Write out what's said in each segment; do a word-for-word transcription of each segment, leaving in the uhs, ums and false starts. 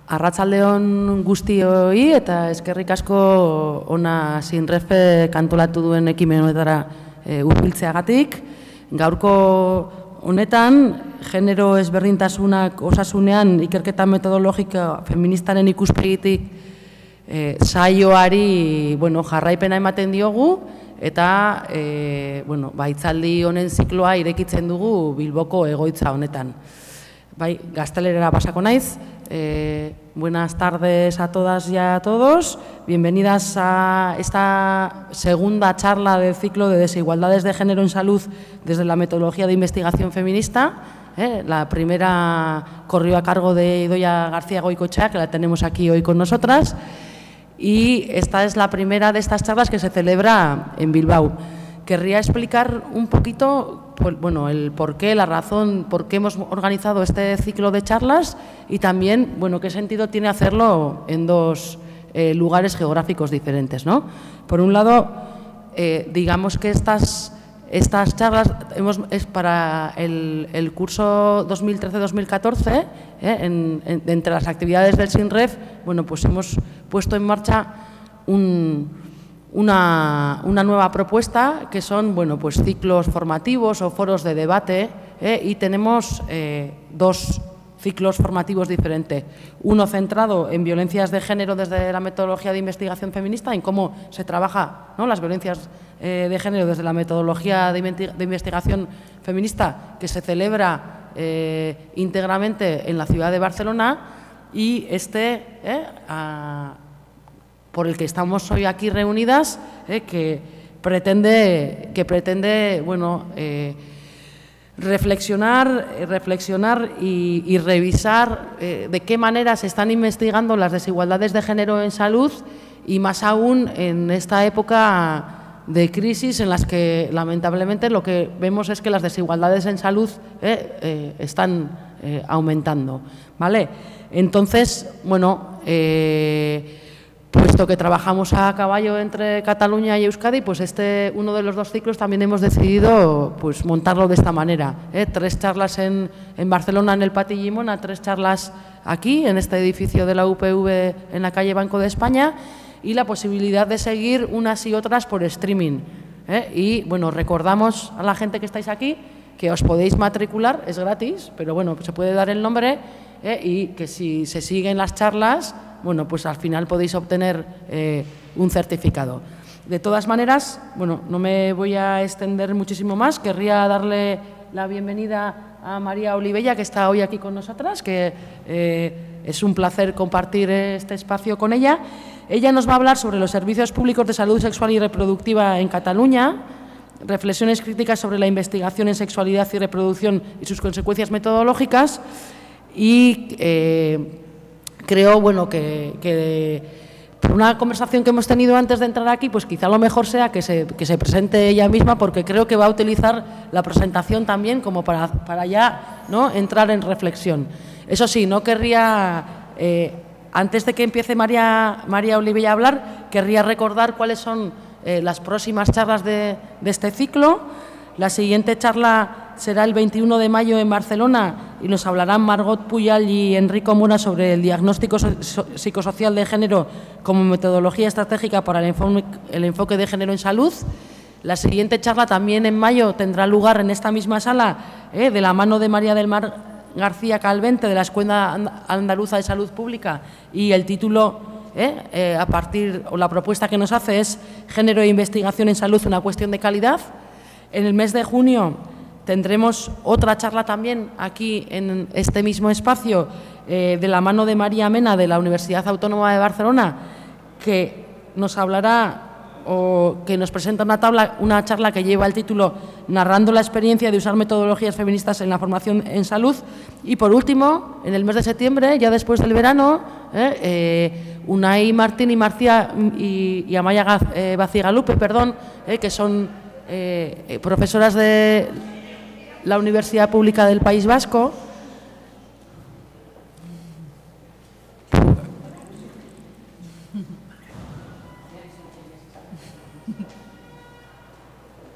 Arratsaldeon guztioi eta eskerrik asko ona Sinrefe kantolatu duen ekimen honetara e, hurbiltzeagatik. Gaurko honetan, genero ezberdintasunak osasunean ikerketa metodologika feministaren ikuspegitik e, saioari bueno, jarraipena ematen diogu eta e, bueno, baitzaldi honen zikloa irekitzen dugu Bilboko egoitza honetan. Bai, gaztelerera pasako naiz. Eh, buenas tardes a todas y a todos. Bienvenidas a esta segunda charla del ciclo de desigualdades de género en salud desde la metodología de investigación feminista. Eh, la primera corrió a cargo de Idoia García Goicoechea, que la tenemos aquí hoy con nosotras. Y esta es la primera de estas charlas que se celebra en Bilbao. Querría explicar un poquito bueno, el por qué, la razón, por qué hemos organizado este ciclo de charlas y también, bueno, qué sentido tiene hacerlo en dos eh, lugares geográficos diferentes, ¿no? Por un lado, eh, digamos que estas, estas charlas hemos, es para el, el curso dos mil trece dos mil catorce, eh, en, en, entre las actividades del Sinref, bueno, pues hemos puesto en marcha un... Una, una nueva propuesta que son bueno, pues ciclos formativos o foros de debate eh, y tenemos eh, dos ciclos formativos diferentes. Uno centrado en violencias de género desde la metodología de investigación feminista, en cómo se trabaja, ¿no?, las violencias eh, de género desde la metodología de, de investigación feminista que se celebra eh, íntegramente en la ciudad de Barcelona y este eh, a, por el que estamos hoy aquí reunidas, eh, que pretende, que pretende bueno, eh, reflexionar, reflexionar y, y revisar eh, de qué manera se están investigando las desigualdades de género en salud y más aún en esta época de crisis en las que lamentablemente lo que vemos es que las desigualdades en salud eh, eh, están eh, aumentando, ¿vale? Entonces, bueno, eh, puesto que trabajamos a caballo entre Cataluña y Euskadi, pues este, uno de los dos ciclos también hemos decidido pues, montarlo de esta manera. ¿eh? Tres charlas en, en Barcelona, en el Pati Llimona, tres charlas aquí, en este edificio de la U P V, en la calle Banco de España, y la posibilidad de seguir unas y otras por streaming. ¿eh? Y, bueno, recordamos a la gente que estáis aquí que os podéis matricular, es gratis, pero, bueno, se puede dar el nombre, ¿eh? Y que si se siguen las charlas, bueno, pues al final podéis obtener eh, un certificado. De todas maneras, bueno, no me voy a extender muchísimo más. Querría darle la bienvenida a María Olivella, que está hoy aquí con nosotras, que eh, es un placer compartir este espacio con ella. Ella nos va a hablar sobre los servicios públicos de salud sexual y reproductiva en Cataluña, reflexiones críticas sobre la investigación en sexualidad y reproducción y sus consecuencias metodológicas y eh, creo, bueno, que, que por una conversación que hemos tenido antes de entrar aquí, pues quizá lo mejor sea que se, que se presente ella misma, porque creo que va a utilizar la presentación también como para, para ya, ¿no?, entrar en reflexión. Eso sí, no querría, eh, antes de que empiece María, María Olivella a hablar, querría recordar cuáles son eh, las próximas charlas de, de este ciclo. La siguiente charla será el veintiuno de mayo en Barcelona y nos hablarán Margot Puyal y Enrico Mura sobre el diagnóstico psicosocial de género como metodología estratégica para el enfoque, el enfoque de género en salud. La siguiente charla también en mayo tendrá lugar en esta misma sala, eh, de la mano de María del Mar García Calvente de la Escuela Andaluza de Salud Pública y el título eh, eh, a partir, o la propuesta que nos hace es Género e investigación en salud, una cuestión de calidad. En el mes de junio tendremos otra charla también aquí en este mismo espacio eh, de la mano de María Mena de la Universidad Autónoma de Barcelona, que nos hablará o que nos presenta una, tabla, una charla que lleva el título Narrando la experiencia de usar metodologías feministas en la formación en salud. Y por último, en el mes de septiembre, ya después del verano, eh, eh, Unai Martín y, Marcia, y, y Amaya eh, Bacigalupe, perdón, eh, que son Eh, profesoras de la Universidad Pública del País Vasco,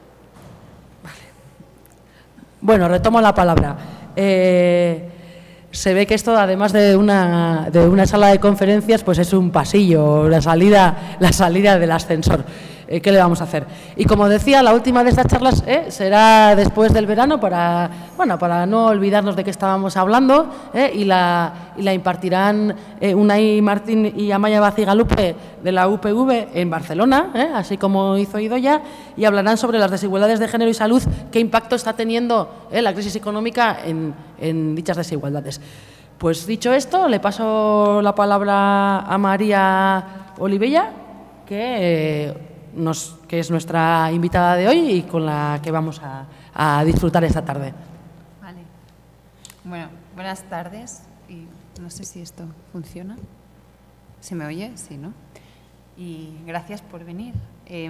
vale. Bueno, retomo la palabra. Eh, se ve que esto, además de una, de una sala de conferencias, pues es un pasillo, la salida, la salida del ascensor. Eh, ¿Qué le vamos a hacer? Y como decía, la última de estas charlas eh, será después del verano para, bueno, para no olvidarnos de qué estábamos hablando eh, y, la, y la impartirán eh, Unai Martín y Amaia Bacigalupe de la U P V en Barcelona, eh, así como hizo Idoia, y hablarán sobre las desigualdades de género y salud, qué impacto está teniendo eh, la crisis económica en, en dichas desigualdades. Pues dicho esto, le paso la palabra a María Olivella, que... Eh, Nos, que es nuestra invitada de hoy y con la que vamos a, a disfrutar esta tarde. Vale. Bueno, buenas tardes. Y no sé si esto funciona. ¿Se me oye? Sí, ¿no? Y gracias por venir. Eh,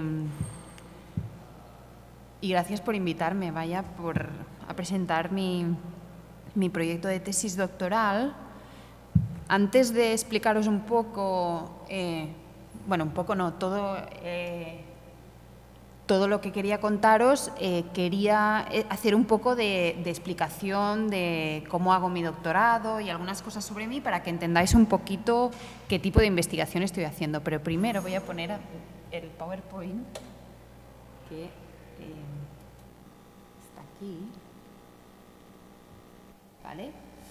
y gracias por invitarme, vaya, por, a presentar mi, mi proyecto de tesis doctoral. Antes de explicaros un poco... Eh, Bueno, un poco no, todo, eh, todo lo que quería contaros, eh, quería hacer un poco de, de explicación de cómo hago mi doctorado y algunas cosas sobre mí para que entendáis un poquito qué tipo de investigación estoy haciendo. Pero primero voy a poner el PowerPoint, que eh, está aquí. ¿Vale?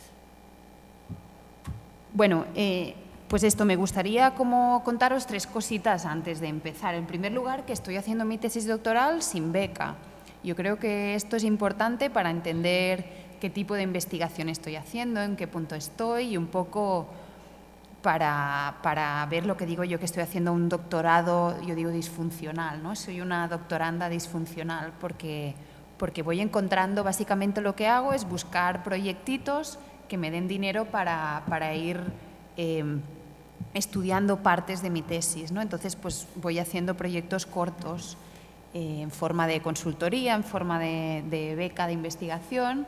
Bueno, eh, pues esto, me gustaría como contaros tres cositas antes de empezar. En primer lugar, que estoy haciendo mi tesis doctoral sin beca. Yo creo que esto es importante para entender qué tipo de investigación estoy haciendo, en qué punto estoy y un poco para, para ver lo que digo yo, que estoy haciendo un doctorado, yo digo disfuncional, ¿no? Soy una doctoranda disfuncional porque, porque voy encontrando, básicamente lo que hago es buscar proyectitos que me den dinero para, para ir... Eh, estudiando partes de mi tesis, ¿no? Entonces, pues voy haciendo proyectos cortos eh, en forma de consultoría, en forma de, de beca de investigación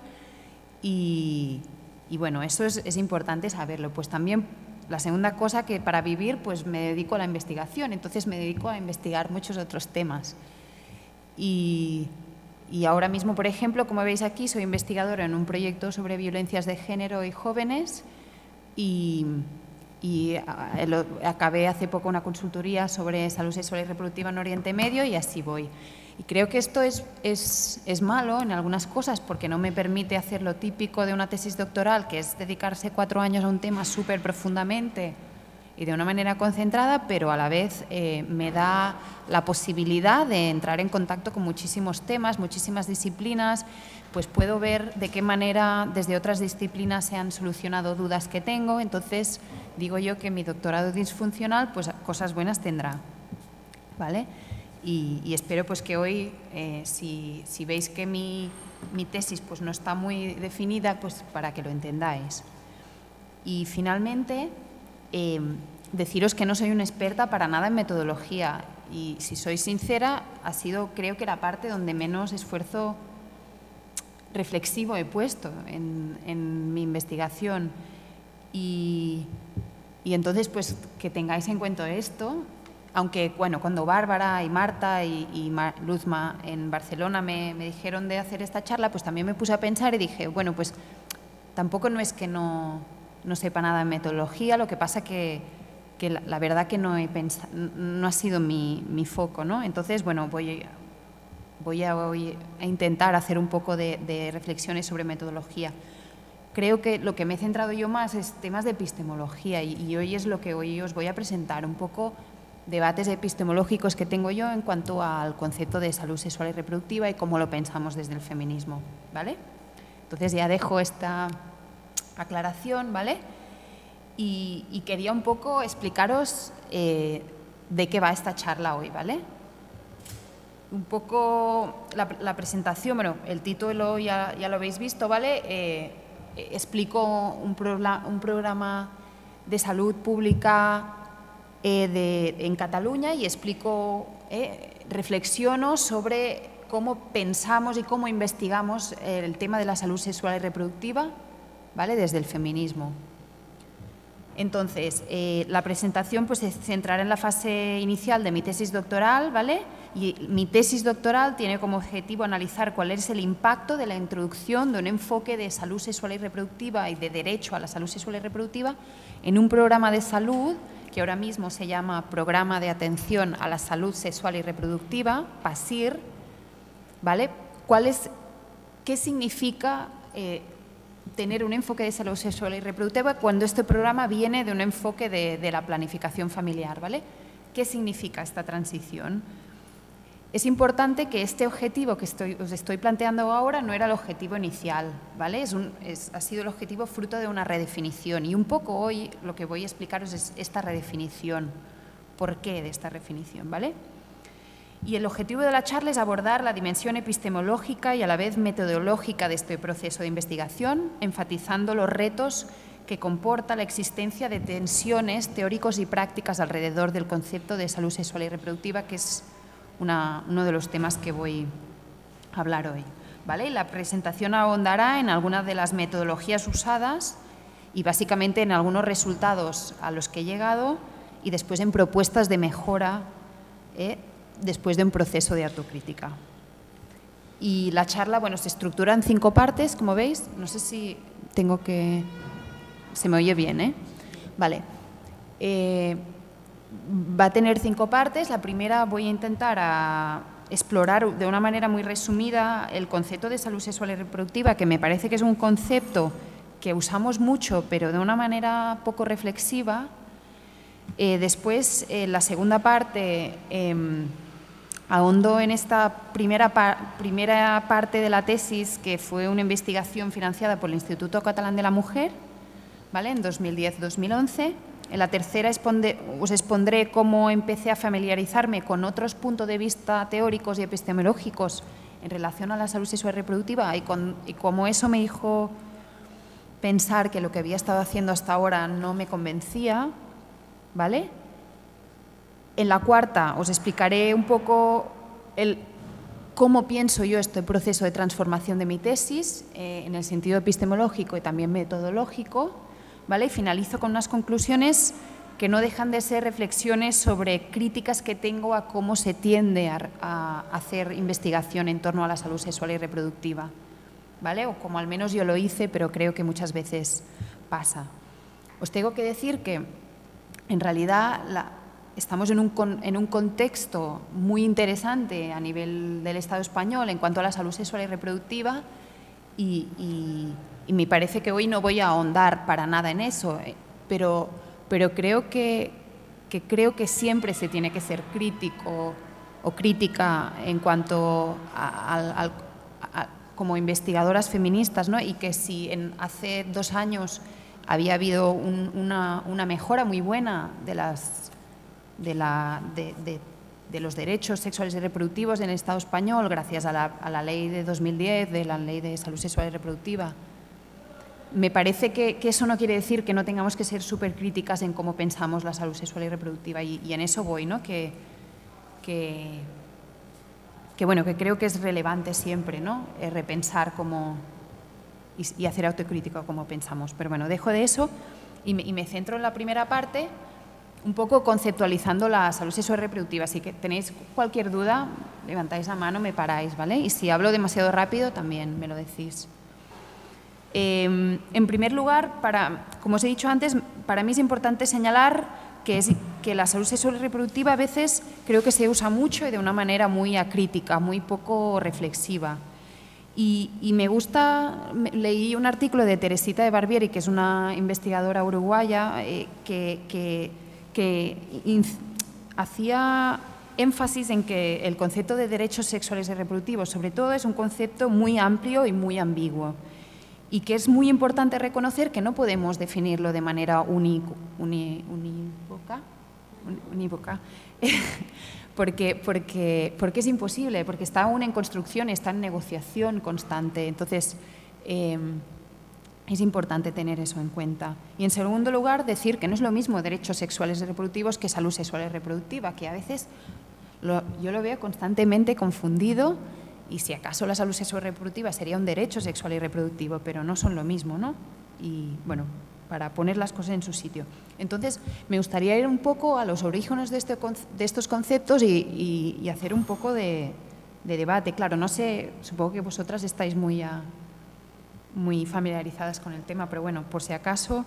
y, y bueno, eso es, es importante saberlo. Pues también la segunda cosa, que para vivir pues me dedico a la investigación, entonces me dedico a investigar muchos otros temas. Y, y ahora mismo, por ejemplo, como veis aquí, soy investigadora en un proyecto sobre violencias de género y jóvenes y... y acabé hace poco una consultoría sobre salud sexual y reproductiva en Oriente Medio y así voy. Y creo que esto es, es, es malo en algunas cosas porque no me permite hacer lo típico de una tesis doctoral, que es dedicarse cuatro años a un tema súper profundamente y de una manera concentrada, pero a la vez eh, me da la posibilidad de entrar en contacto con muchísimos temas, muchísimas disciplinas, pues puedo ver de qué manera desde otras disciplinas se han solucionado dudas que tengo. Entonces, digo yo que mi doctorado disfuncional, pues cosas buenas tendrá, ¿vale? Y, y espero pues que hoy, eh, si, si veis que mi, mi tesis pues no está muy definida, pues para que lo entendáis. Y finalmente, eh, deciros que no soy una experta para nada en metodología y, si soy sincera, ha sido, creo que, la parte donde menos esfuerzo reflexivo he puesto en, en mi investigación y, y entonces pues que tengáis en cuenta esto, aunque bueno, cuando Bárbara y Marta y, y Mar, Luzma en Barcelona me, me dijeron de hacer esta charla, pues también me puse a pensar y dije, bueno, pues tampoco no es que no, no sepa nada de metodología, lo que pasa que, que la, la verdad que no he pensado, no ha sido mi, mi foco, ¿no? Entonces, bueno, voy a Voy a, voy a intentar hacer un poco de, de reflexiones sobre metodología. Creo que lo que me he centrado yo más es temas de epistemología y, y hoy es lo que hoy os voy a presentar, un poco debates epistemológicos que tengo yo en cuanto al concepto de salud sexual y reproductiva y cómo lo pensamos desde el feminismo, ¿vale? Entonces ya dejo esta aclaración, ¿vale? Y, y quería un poco explicaros eh, de qué va esta charla hoy, ¿vale? Un poco la, la presentación, bueno, el título ya, ya lo habéis visto, ¿vale? Eh, explico un, programa, un programa de salud pública eh, de, en Cataluña y explico, eh, reflexiono sobre cómo pensamos y cómo investigamos el tema de la salud sexual y reproductiva, ¿vale? Desde el feminismo. Entonces, eh, la presentación pues, se centrará en la fase inicial de mi tesis doctoral, ¿vale? Y mi tesis doctoral tiene como objetivo analizar cuál es el impacto de la introducción de un enfoque de salud sexual y reproductiva y de derecho a la salud sexual y reproductiva en un programa de salud que ahora mismo se llama Programa de Atención a la Salud Sexual y Reproductiva, PASIR, ¿vale? ¿Cuál es, ¿Qué significa eh, tener un enfoque de salud sexual y reproductiva cuando este programa viene de un enfoque de, de la planificación familiar, ¿vale? ¿Qué significa esta transición? Es importante que este objetivo que estoy, os estoy planteando ahora no era el objetivo inicial, ¿vale? Es un, es, ha sido el objetivo fruto de una redefinición y un poco hoy lo que voy a explicaros es esta redefinición. ¿Por qué de esta redefinición, ¿vale? Y el objetivo de la charla es abordar la dimensión epistemológica y a la vez metodológica de este proceso de investigación, enfatizando los retos que comporta la existencia de tensiones teóricos y prácticas alrededor del concepto de salud sexual y reproductiva, que es Una, uno de los temas que voy a hablar hoy, ¿vale? La presentación ahondará en algunas de las metodologías usadas y básicamente en algunos resultados a los que he llegado y después en propuestas de mejora ¿eh? después de un proceso de autocrítica. Y la charla, bueno, se estructura en cinco partes, como veis. No sé si tengo que… Se me oye bien, ¿eh? Vale. Eh, Va a tener cinco partes. La primera voy a intentar a explorar de una manera muy resumida el concepto de salud sexual y reproductiva, que me parece que es un concepto que usamos mucho, pero de una manera poco reflexiva. Eh, después, en eh, la segunda parte, eh, ahondo en esta primera, par primera parte de la tesis, que fue una investigación financiada por el Instituto Catalán de la Mujer, ¿vale? En dos mil diez dos mil once. En la tercera os expondré cómo empecé a familiarizarme con otros puntos de vista teóricos y epistemológicos en relación a la salud sexual y reproductiva y, con, y cómo eso me hizo pensar que lo que había estado haciendo hasta ahora no me convencía, ¿vale? En la cuarta os explicaré un poco el, cómo pienso yo este proceso de transformación de mi tesis eh, en el sentido epistemológico y también metodológico. ¿Vale? Y finalizo con unas conclusiones que no dejan de ser reflexiones sobre críticas que tengo a cómo se tiende a, a hacer investigación en torno a la salud sexual y reproductiva, ¿vale? O como al menos yo lo hice, pero creo que muchas veces pasa. Os tengo que decir que en realidad la, estamos en un, en un contexto muy interesante a nivel del Estado español en cuanto a la salud sexual y reproductiva y, y Y me parece que hoy no voy a ahondar para nada en eso, pero, pero creo, que, que creo que siempre se tiene que ser crítico o crítica en cuanto a, a, a, a como investigadoras feministas, ¿no? Y que si en, hace dos años había habido un, una, una mejora muy buena de, las, de, la, de, de, de los derechos sexuales y reproductivos en el Estado español, gracias a la, a la ley de dos mil diez, de la ley de salud sexual y reproductiva, me parece que, que eso no quiere decir que no tengamos que ser súper críticas en cómo pensamos la salud sexual y reproductiva y, y en eso voy, ¿no? Que, que, que, bueno, que creo que es relevante siempre, ¿no? Eh, repensar cómo y, y hacer autocrítica cómo pensamos. Pero bueno, dejo de eso y me, y me centro en la primera parte, un poco conceptualizando la salud sexual y reproductiva. Así que tenéis cualquier duda, levantáis la mano, me paráis, ¿vale? Y si hablo demasiado rápido, también me lo decís. Eh, en primer lugar, para, como os he dicho antes, para mí es importante señalar que, es, que la salud sexual y reproductiva a veces creo que se usa mucho y de una manera muy acrítica, muy poco reflexiva. Y, y me gusta, leí un artículo de Teresita de Barbieri, que es una investigadora uruguaya, eh, que, que, que hacía énfasis en que el concepto de derechos sexuales y reproductivos, sobre todo, es un concepto muy amplio y muy ambiguo. Y que es muy importante reconocer que no podemos definirlo de manera unico, uni, unívoca, unívoca porque, porque, porque es imposible, porque está aún en construcción, está en negociación constante. Entonces, eh, es importante tener eso en cuenta. Y en segundo lugar, decir que no es lo mismo derechos sexuales y reproductivos que salud sexual y reproductiva, que a veces lo, yo lo veo constantemente confundido. Y si acaso la salud sexual y reproductiva sería un derecho sexual y reproductivo, pero no son lo mismo, ¿no? Y bueno, para poner las cosas en su sitio. Entonces, me gustaría ir un poco a los orígenes de, este, de estos conceptos y, y, y hacer un poco de, de debate. Claro, no sé, supongo que vosotras estáis muy, a, muy familiarizadas con el tema, pero bueno, por si acaso,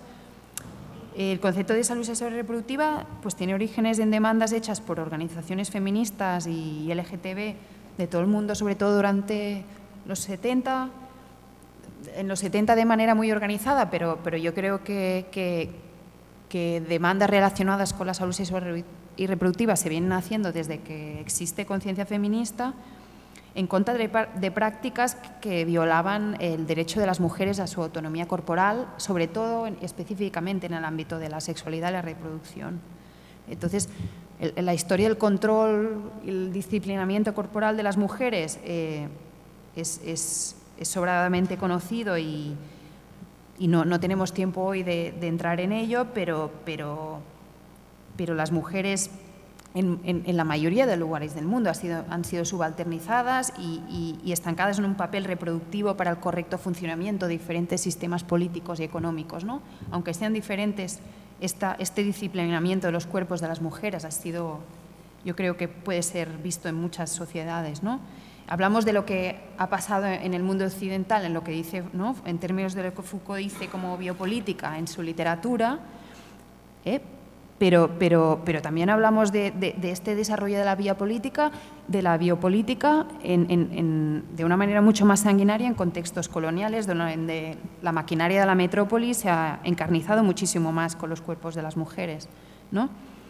el concepto de salud sexual y reproductiva pues, tiene orígenes en demandas hechas por organizaciones feministas y L G T B de todo el mundo, sobre todo durante los setenta, en los setenta de manera muy organizada, pero, pero yo creo que, que, que demandas relacionadas con la salud sexual y reproductiva se vienen haciendo desde que existe conciencia feminista en contra de, de prácticas que violaban el derecho de las mujeres a su autonomía corporal, sobre todo específicamente en el ámbito de la sexualidad y la reproducción. Entonces, el, la historia del control y el disciplinamiento corporal de las mujeres eh, es, es, es sobradamente conocido y, y no, no tenemos tiempo hoy de, de entrar en ello, pero, pero, pero las mujeres En, en, en la mayoría de lugares del mundo ha sido, han sido subalternizadas y, y, y estancadas en un papel reproductivo para el correcto funcionamiento de diferentes sistemas políticos y económicos, ¿no? Aunque sean diferentes, esta, este disciplinamiento de los cuerpos de las mujeres ha sido, yo creo que puede ser visto en muchas sociedades, ¿no? Hablamos de lo que ha pasado en el mundo occidental, en lo que dice, ¿no?, en términos de lo que Foucault dice como biopolítica en su literatura, ¿eh? Pero, pero, pero también hablamos de, de, de este desarrollo de la biopolítica, de la biopolítica en, en, en, de una manera mucho más sanguinaria en contextos coloniales, donde la maquinaria de la metrópoli se ha encarnizado muchísimo más con los cuerpos de las mujeres, ¿no?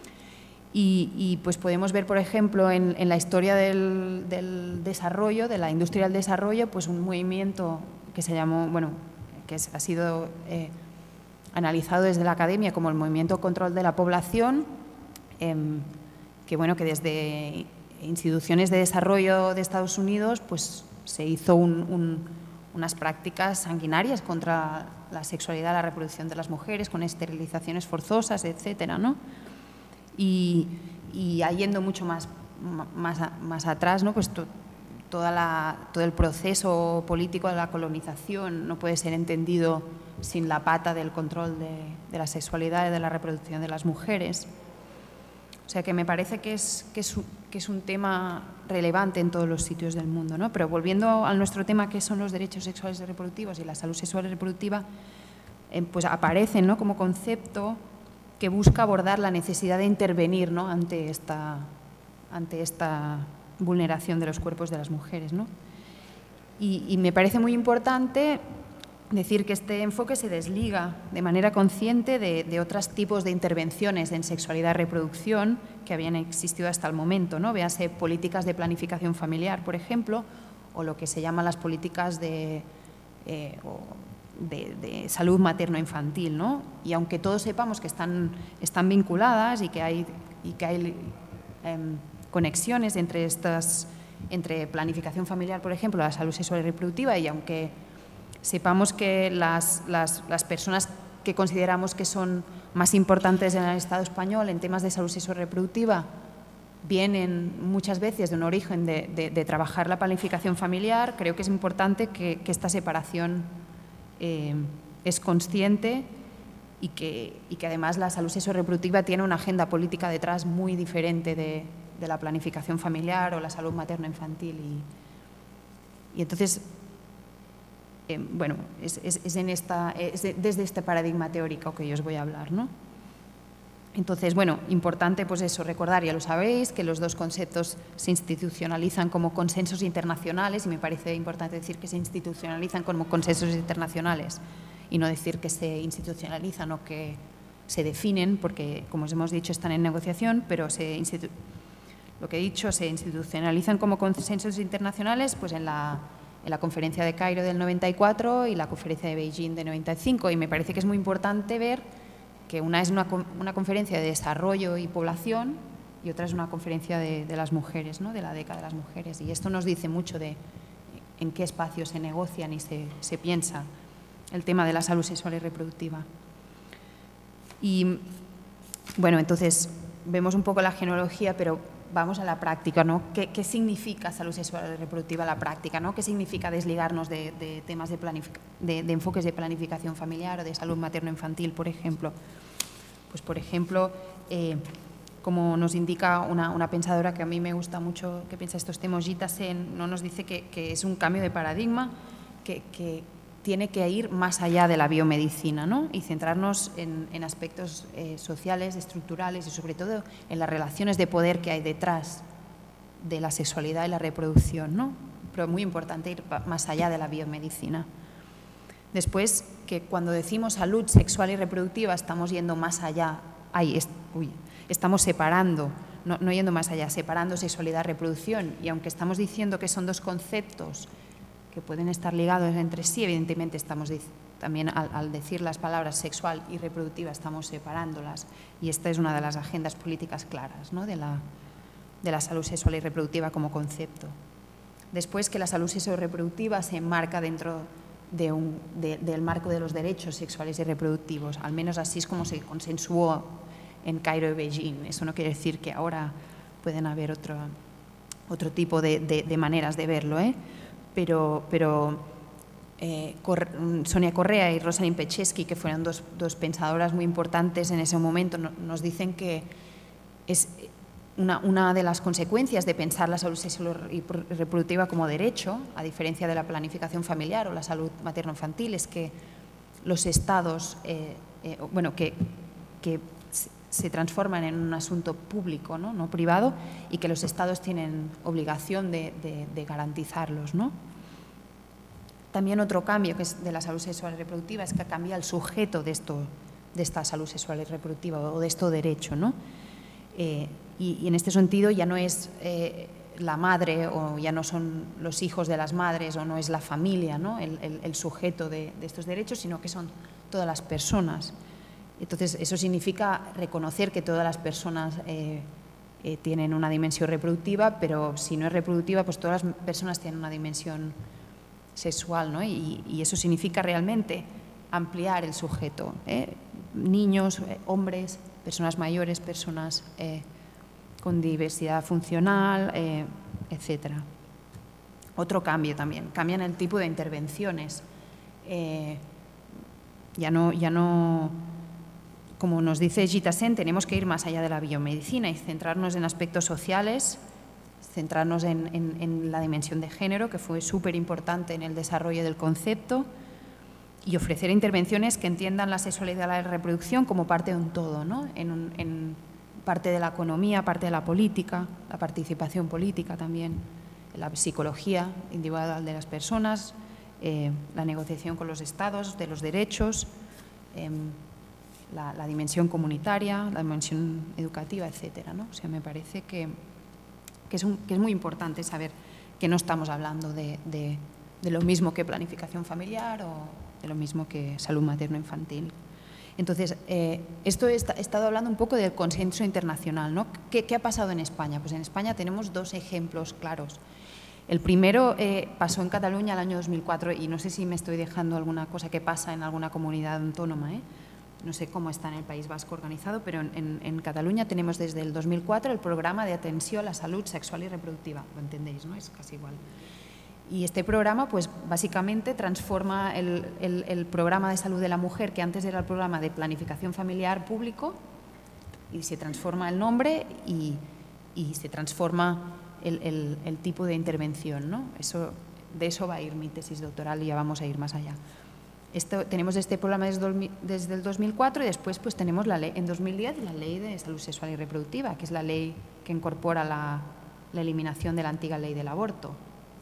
Y, y pues podemos ver, por ejemplo, en, en la historia del, del desarrollo, de la industria del desarrollo, pues un movimiento que se llamó, bueno, que es, ha sido eh, analizado desde la academia como el movimiento control de la población, eh, que bueno, que desde instituciones de desarrollo de Estados Unidos pues se hizo un, un, unas prácticas sanguinarias contra la sexualidad y la reproducción de las mujeres, con esterilizaciones forzosas, etcétera, ¿no? Y, y yendo mucho más, más, más atrás, ¿no? Pues to, toda la, todo el proceso político de la colonización no puede ser entendido sin la pata del control de, de la sexualidad y de la reproducción de las mujeres. O sea que me parece que es, que es, que es un tema relevante en todos los sitios del mundo, ¿no? Pero volviendo a nuestro tema, que son los derechos sexuales y reproductivos y la salud sexual y reproductiva, eh, pues aparecen, ¿no?, como concepto que busca abordar la necesidad de intervenir, ¿no?, ante esta, ante esta vulneración de los cuerpos de las mujeres, ¿no? Y, y me parece muy importante decir que este enfoque se desliga de manera consciente de, de otros tipos de intervenciones en sexualidad y reproducción que habían existido hasta el momento, ¿no? Véase políticas de planificación familiar, por ejemplo, o lo que se llaman las políticas de, eh, o de, de salud materno-infantil, ¿no? Y aunque todos sepamos que están, están vinculadas y que hay, y que hay eh, conexiones entre, estas, entre planificación familiar, por ejemplo, la salud sexual y reproductiva, y aunque sepamos que las, las, las personas que consideramos que son más importantes en el Estado español en temas de salud sexual y reproductiva vienen muchas veces de un origen de, de, de trabajar la planificación familiar, creo que es importante que, que esta separación eh, es consciente y que, y que además la salud sexual y reproductiva tiene una agenda política detrás muy diferente de, de la planificación familiar o la salud materno-infantil. Y, y entonces, Eh, bueno, es, es, es, en esta, es de, desde este paradigma teórico que yo os voy a hablar, ¿no? Entonces, bueno, importante pues eso, recordar, ya lo sabéis, que los dos conceptos se institucionalizan como consensos internacionales, y me parece importante decir que se institucionalizan como consensos internacionales y no decir que se institucionalizan o que se definen, porque, como os hemos dicho, están en negociación, pero se lo que he dicho, se institucionalizan como consensos internacionales pues en la en la conferencia de Cairo del noventa y cuatro y la conferencia de Beijing de noventa y cinco, y me parece que es muy importante ver que una es una, una conferencia de desarrollo y población y otra es una conferencia de, de las mujeres, ¿no?, de la década de las mujeres, y esto nos dice mucho de en qué espacios se negocian y se, se piensa el tema de la salud sexual y reproductiva. Y bueno, entonces vemos un poco la genealogía, pero vamos a la práctica, ¿no? ¿Qué, qué significa salud sexual y reproductiva a la práctica, ¿no? ¿Qué significa desligarnos de, de temas de, de, de enfoques de planificación familiar o de salud materno-infantil, por ejemplo? Pues, por ejemplo, eh, como nos indica una, una pensadora que a mí me gusta mucho, que piensa estos temas, Jita Sen, ¿no? Nos dice que, que es un cambio de paradigma que, que tiene que ir más allá de la biomedicina, ¿no? Y centrarnos en, en aspectos eh, sociales, estructurales y sobre todo en las relaciones de poder que hay detrás de la sexualidad y la reproducción, ¿no? Pero muy importante ir más allá de la biomedicina. Después, que cuando decimos salud sexual y reproductiva estamos yendo más allá, ay, es, uy, estamos separando, no, no yendo más allá, separando sexualidad y reproducción, y aunque estamos diciendo que son dos conceptos que pueden estar ligados entre sí, evidentemente estamos también al, al decir las palabras sexual y reproductiva estamos separándolas, y esta es una de las agendas políticas claras, ¿no? de, la, de la salud sexual y reproductiva como concepto. Después, que la salud sexual y reproductiva se enmarca dentro de un, de, del marco de los derechos sexuales y reproductivos, al menos así es como se consensuó en Cairo y Beijing. Eso no quiere decir que ahora pueden haber otro, otro tipo de, de, de maneras de verlo, ¿eh? pero, pero eh, Cor Sonia Correa y Rosalind Peczewski, que fueron dos, dos pensadoras muy importantes en ese momento, no, nos dicen que es una, una de las consecuencias de pensar la salud sexual y reproductiva como derecho, a diferencia de la planificación familiar o la salud materno-infantil, es que los estados, eh, eh, bueno, que, que se transforman en un asunto público, ¿no? no privado, y que los estados tienen obligación de, de, de garantizarlos, ¿no? También otro cambio que es de la salud sexual y reproductiva es que cambia el sujeto de, esto, de esta salud sexual y reproductiva o de este derecho, ¿no? Eh, y, y en este sentido ya no es eh, la madre o ya no son los hijos de las madres o no es la familia, ¿no? el, el, el sujeto de, de estos derechos, sino que son todas las personas. Entonces, eso significa reconocer que todas las personas eh, eh, tienen una dimensión reproductiva, pero si no es reproductiva, pues todas las personas tienen una dimensión sexual, ¿no? Y, y eso significa realmente ampliar el sujeto, ¿eh? Niños, eh, hombres, personas mayores, personas eh, con diversidad funcional, eh, etcétera. Otro cambio también, cambian el tipo de intervenciones. Eh, ya no... Ya no Como nos dice Jita Sen, tenemos que ir más allá de la biomedicina y centrarnos en aspectos sociales, centrarnos en, en, en la dimensión de género, que fue súper importante en el desarrollo del concepto, y ofrecer intervenciones que entiendan la sexualidad y la reproducción como parte de un todo, ¿no? en, un, en parte de la economía, parte de la política, la participación política también, la psicología individual de las personas, eh, la negociación con los estados de los derechos, eh, La, la dimensión comunitaria, la dimensión educativa, etcétera, ¿no? O sea, me parece que, que, es un, que es muy importante saber que no estamos hablando de, de, de lo mismo que planificación familiar o de lo mismo que salud materno-infantil. Entonces, eh, esto he, he estado hablando un poco del consenso internacional, ¿no? ¿Qué, ¿Qué ha pasado en España? Pues en España tenemos dos ejemplos claros. El primero eh, pasó en Cataluña el año dos mil cuatro y no sé si me estoy dejando alguna cosa que pasa en alguna comunidad autónoma, ¿eh? No sé cómo está en el País Vasco organizado, pero en, en Cataluña tenemos desde el dos mil cuatro el programa de atención a la salud sexual y reproductiva, lo entendéis, ¿no? Es casi igual. Y este programa, pues básicamente transforma el, el, el programa de salud de la mujer, que antes era el programa de planificación familiar público, y se transforma el nombre y, y se transforma el, el, el tipo de intervención, ¿no? Eso, de eso va a ir mi tesis doctoral y ya vamos a ir más allá. Esto, tenemos este programa desde, desde el dos mil cuatro y después pues, tenemos la ley, en dos mil diez la Ley de Salud Sexual y Reproductiva, que es la ley que incorpora la, la eliminación de la antigua ley del aborto.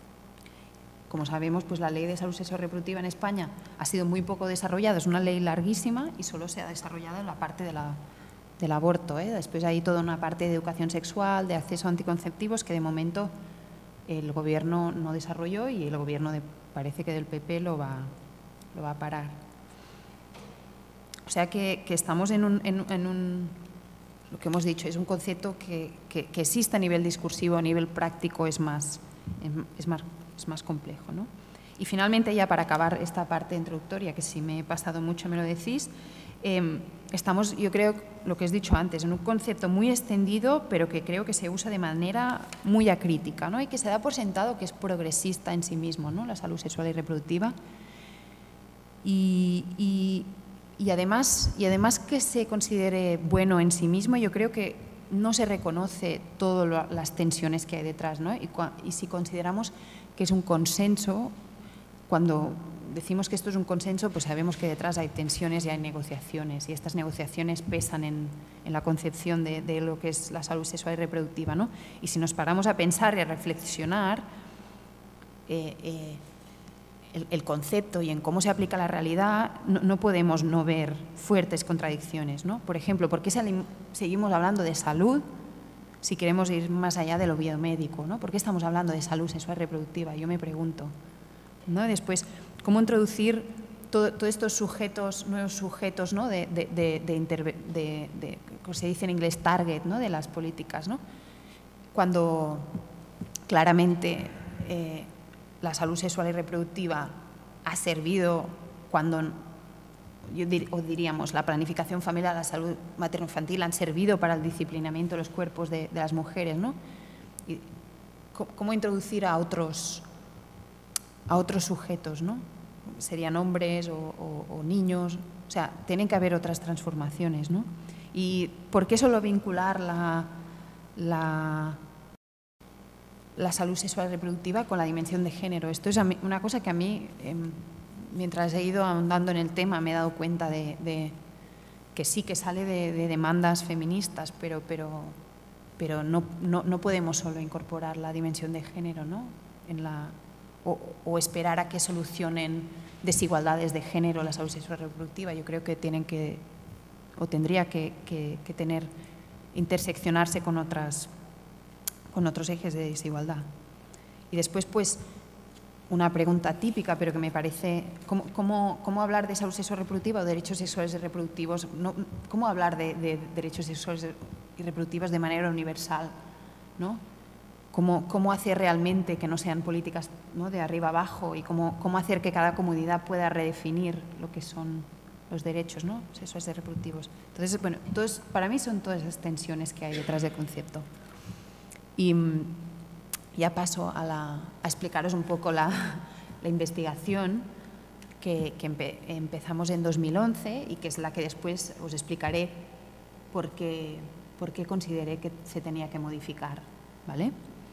Como sabemos, pues, la Ley de Salud Sexual y Reproductiva en España ha sido muy poco desarrollada, es una ley larguísima y solo se ha desarrollado en la parte de la, del aborto, ¿eh? Después hay toda una parte de educación sexual, de acceso a anticonceptivos que de momento el Gobierno no desarrolló y el Gobierno de, parece que del P P lo va lo va a parar. O sea que, que estamos en un, en, en un, lo que hemos dicho, es un concepto que, que, que existe a nivel discursivo, a nivel práctico es más, es más, es más complejo, ¿no? Y finalmente, ya para acabar esta parte introductoria, que si me he pasado mucho me lo decís, eh, estamos, yo creo, lo que os he dicho antes, en un concepto muy extendido, pero que creo que se usa de manera muy acrítica, ¿no? Y que se da por sentado que es progresista en sí mismo, ¿no? La salud sexual y reproductiva. Y, y, y, además, y además que se considere bueno en sí mismo, yo creo que no se reconoce todas las tensiones que hay detrás, ¿no? Y, y si consideramos que es un consenso, cuando decimos que esto es un consenso, pues sabemos que detrás hay tensiones y hay negociaciones, y estas negociaciones pesan en, en la concepción de, de lo que es la salud sexual y reproductiva, ¿no? Y si nos paramos a pensar y a reflexionar eh, eh, el, el concepto y en cómo se aplica la realidad, no, no podemos no ver fuertes contradicciones, ¿no? Por ejemplo, ¿por qué seguimos hablando de salud si queremos ir más allá de lo biomédico, ¿no? ¿Por qué estamos hablando de salud sexual y reproductiva? Yo me pregunto, ¿no? Después, ¿cómo introducir todos todo estos sujetos, nuevos sujetos, ¿no? de, de, de, de, de, de, como se dice en inglés, target, ¿no? De las políticas, ¿no? Cuando claramente eh, la salud sexual y reproductiva ha servido, cuando, yo dir, o diríamos, la planificación familiar, la salud materno-infantil han servido para el disciplinamiento de los cuerpos de, de las mujeres, ¿no? Y, ¿cómo introducir a otros a otros sujetos, ¿no? Serían hombres o, o, o niños, o sea, tienen que haber otras transformaciones, ¿no? ¿Y por qué solo vincular la, la, la salud sexual y reproductiva con la dimensión de género? Esto es a mí, una cosa que a mí, eh, mientras he ido ahondando en el tema, me he dado cuenta de, de que sí que sale de, de demandas feministas, pero, pero, pero no, no, no podemos solo incorporar la dimensión de género, ¿no? En la... O, o esperar a que solucionen desigualdades de género la salud sexual y reproductiva. Yo creo que tienen que, o tendría que, que, que tener, interseccionarse con, otras, con otros ejes de desigualdad. Y después, pues, una pregunta típica, pero que me parece, ¿cómo, cómo, cómo hablar de salud sexual y reproductiva o derechos sexuales y reproductivos? No, ¿Cómo hablar de, de derechos sexuales y reproductivos de manera universal, ¿no? Cómo, cómo hacer realmente que no sean políticas, ¿no? De arriba abajo, y cómo, cómo hacer que cada comunidad pueda redefinir lo que son los derechos, ¿no? Sexuales y reproductivos. Entonces, bueno, entonces, para mí son todas esas tensiones que hay detrás del concepto. Y ya paso a, la, a explicaros un poco la, la investigación que, que empe, empezamos en dos mil once y que es la que después os explicaré por qué, por qué consideré que se tenía que modificar, ¿vale?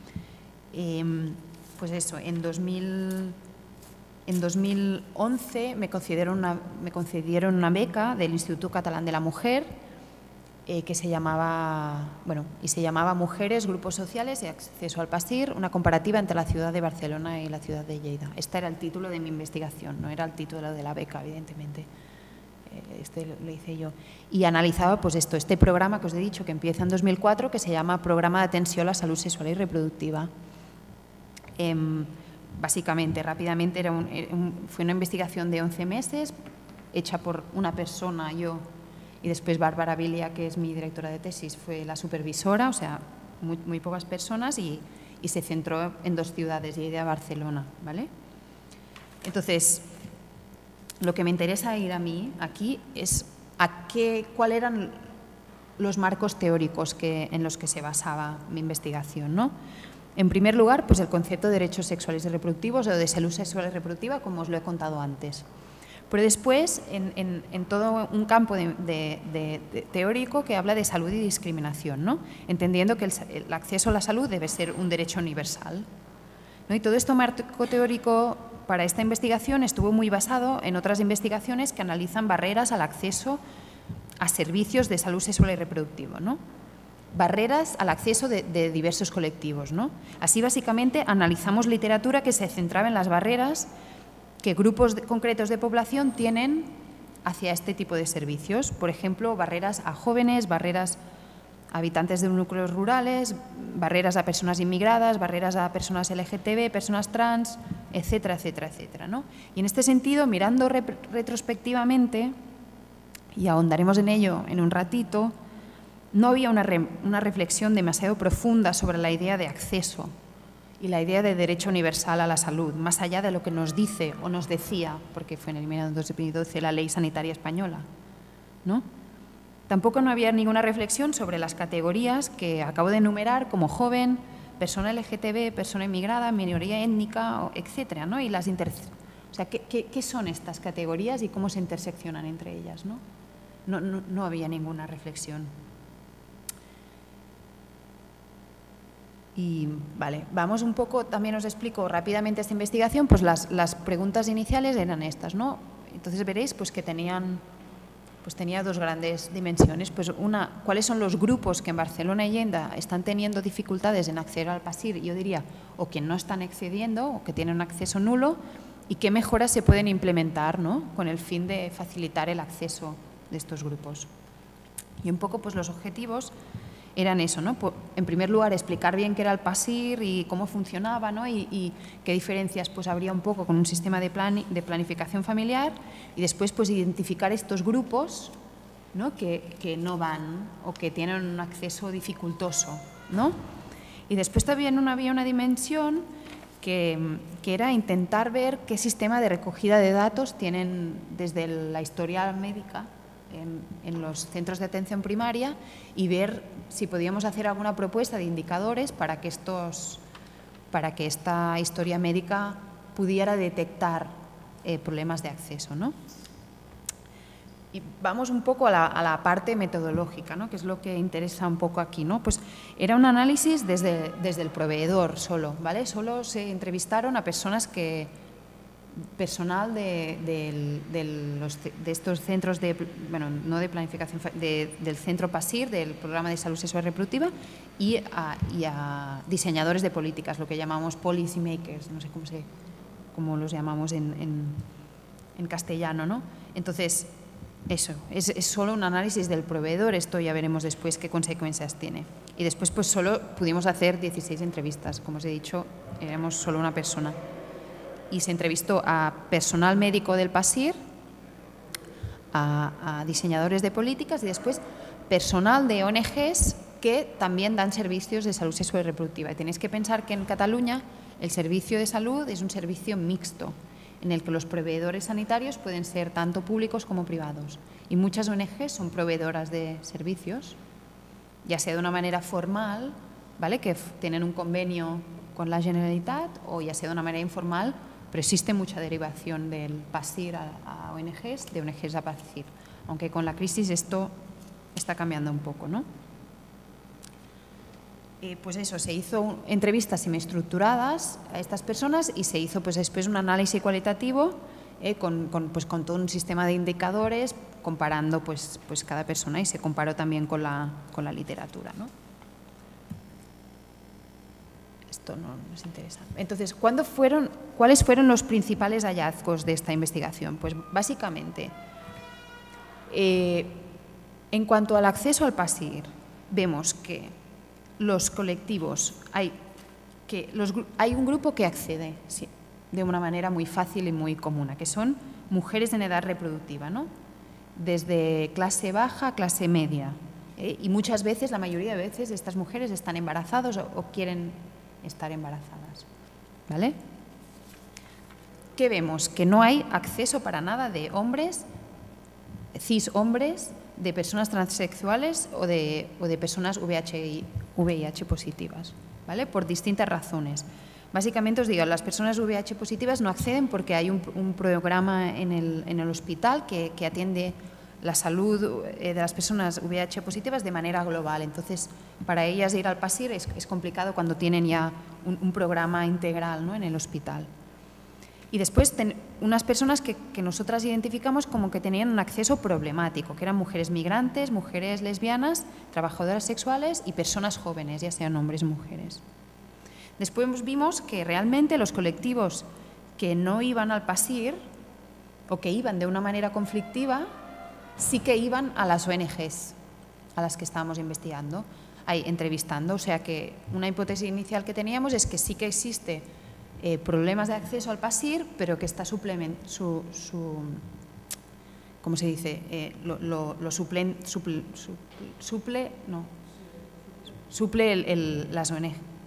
Eh, pues eso, en, dos mil, en dos mil once me concedieron, una, me concedieron una beca del Instituto Catalán de la Mujer eh, que se llamaba, bueno, y se llamaba Mujeres, Grupos Sociales y Acceso al Pasir, una comparativa entre la ciudad de Barcelona y la ciudad de Lleida. Este era el título de mi investigación, no era el título de la beca, evidentemente. Este lo hice yo. Y analizaba, pues esto, este programa que os he dicho que empieza en dos mil cuatro, que se llama Programa de Atención a la Salud Sexual y Reproductiva. Eh, básicamente, rápidamente, era un, era un, fue una investigación de once meses, hecha por una persona, yo, y después Bárbara Vilia, que es mi directora de tesis, fue la supervisora, o sea, muy, muy pocas personas, y, y se centró en dos ciudades, Lleida y Barcelona, ¿vale? Entonces, lo que me interesa ir a mí aquí es a qué, cuáles eran los marcos teóricos que, en los que se basaba mi investigación, ¿no? En primer lugar, pues el concepto de derechos sexuales y reproductivos o de salud sexual y reproductiva, como os lo he contado antes. Pero después, en, en, en todo un campo de, de, de, de teórico que habla de salud y discriminación, ¿no? Entendiendo que el, el acceso a la salud debe ser un derecho universal, ¿no? Y todo esto marco teórico para esta investigación estuvo muy basado en otras investigaciones que analizan barreras al acceso a servicios de salud sexual y reproductiva, ¿no? Barreras al acceso de, de diversos colectivos, ¿no? Así, básicamente, analizamos literatura que se centraba en las barreras que grupos de, concretos de población tienen hacia este tipo de servicios. Por ejemplo, barreras a jóvenes, barreras a habitantes de núcleos rurales, barreras a personas inmigradas, barreras a personas L G T B, personas trans, etcétera, etcétera, etcétera, ¿no? Y en este sentido, mirando re retrospectivamente, y ahondaremos en ello en un ratito, no había una, re una reflexión demasiado profunda sobre la idea de acceso y la idea de derecho universal a la salud, más allá de lo que nos dice o nos decía, porque fue eliminado en dos mil doce la Ley Sanitaria Española, ¿no? Tampoco no había ninguna reflexión sobre las categorías que acabo de enumerar, como joven, persona L G T B, persona inmigrada, minoría étnica, etcétera, ¿no? Y las inter... O sea, ¿qué, qué, qué son estas categorías y cómo se interseccionan entre ellas, ¿no? No, no, no había ninguna reflexión. Y, vale, vamos un poco, también os explico rápidamente esta investigación, pues las, las preguntas iniciales eran estas, ¿no? Entonces veréis pues que tenían, pues tenía dos grandes dimensiones. Pues una, ¿cuáles son los grupos que en Barcelona y Lleida están teniendo dificultades en acceder al PASIR? Yo diría, o que no están accediendo, o que tienen un acceso nulo, y qué mejoras se pueden implementar, ¿no? Con el fin de facilitar el acceso de estos grupos. Y un poco pues los objetivos eran eso, ¿no? En primer lugar, explicar bien qué era el PASIR y cómo funcionaba, ¿no? y, y qué diferencias pues, habría un poco con un sistema de, plan, de planificación familiar, y después pues, identificar estos grupos, ¿no? Que, que no van o que tienen un acceso dificultoso, ¿no? Y después también una, había una dimensión que, que era intentar ver qué sistema de recogida de datos tienen desde la historia médica En, en los centros de atención primaria y ver si podíamos hacer alguna propuesta de indicadores para que, estos, para que esta historia médica pudiera detectar eh, problemas de acceso, ¿no? Y vamos un poco a la, a la parte metodológica, ¿no? Que es lo que interesa un poco aquí, ¿no? Pues era un análisis desde, desde el proveedor solo, ¿vale? Solo se entrevistaron a personas que personal de, de, de, los, de estos centros de, bueno, no de planificación, de, del centro PASIR, del Programa de Salud Sexual y Reproductiva, y a, y a diseñadores de políticas, lo que llamamos policy makers, no sé cómo, se, cómo los llamamos en, en, en castellano, ¿no? Entonces, eso, es, es solo un análisis del proveedor, esto ya veremos después qué consecuencias tiene. Y después, pues solo pudimos hacer dieciséis entrevistas, como os he dicho, éramos solo una persona. Y se entrevistó a personal médico del PASIR, a, a diseñadores de políticas y después personal de O N Ges que también dan servicios de salud sexual y reproductiva. Y tenéis que pensar que en Cataluña el servicio de salud es un servicio mixto, en el que los proveedores sanitarios pueden ser tanto públicos como privados. Y muchas O N Ges son proveedoras de servicios, ya sea de una manera formal, ¿vale? Que tienen un convenio con la Generalitat, o ya sea de una manera informal, pero existe mucha derivación del PASIR a, a O N Ges, de O N Ges a PASIR, aunque con la crisis esto está cambiando un poco, ¿no? Eh, pues eso, se hizo entrevistas semiestructuradas a estas personas y se hizo pues después un análisis cualitativo eh, con, con, pues, con todo un sistema de indicadores comparando pues, pues cada persona, y se comparó también con la, con la literatura, ¿no? Esto no nos interesa. Entonces, ¿cuándo fueron, ¿cuáles fueron los principales hallazgos de esta investigación? Pues básicamente, eh, en cuanto al acceso al PASIR, vemos que los colectivos, hay, que los, hay un grupo que accede sí, de una manera muy fácil y muy común, que son mujeres en edad reproductiva, ¿no? Desde clase baja a clase media. ¿eh? Y muchas veces, la mayoría de veces, estas mujeres están embarazadas o, o quieren estar embarazadas, ¿vale? ¿Qué vemos? Que no hay acceso para nada de hombres, cis hombres, de personas transexuales o de, o de personas V I H positivas, ¿vale? Por distintas razones. Básicamente os digo, las personas V I H positivas no acceden porque hay un, un programa en el, en el hospital que, que atiende la salud de las personas V I H positivas de manera global. Entonces, para ellas ir al PASIR es, es complicado cuando tienen ya un, un programa integral, ¿no? En el hospital. Y después, ten, unas personas que, que nosotras identificamos como que tenían un acceso problemático, que eran mujeres migrantes, mujeres lesbianas, trabajadoras sexuales y personas jóvenes, ya sean hombres o mujeres. Después vimos que realmente los colectivos que no iban al PASIR o que iban de una manera conflictiva, sí que iban a las O N Ges a las que estábamos investigando, ahí, entrevistando. O sea que una hipótesis inicial que teníamos es que sí que existe eh, problemas de acceso al PASIR, pero que está suplement, su, su, ¿cómo se dice? Eh, lo, lo, lo suplen, suple, suple, suple, no, suple el, el, las O N Ges.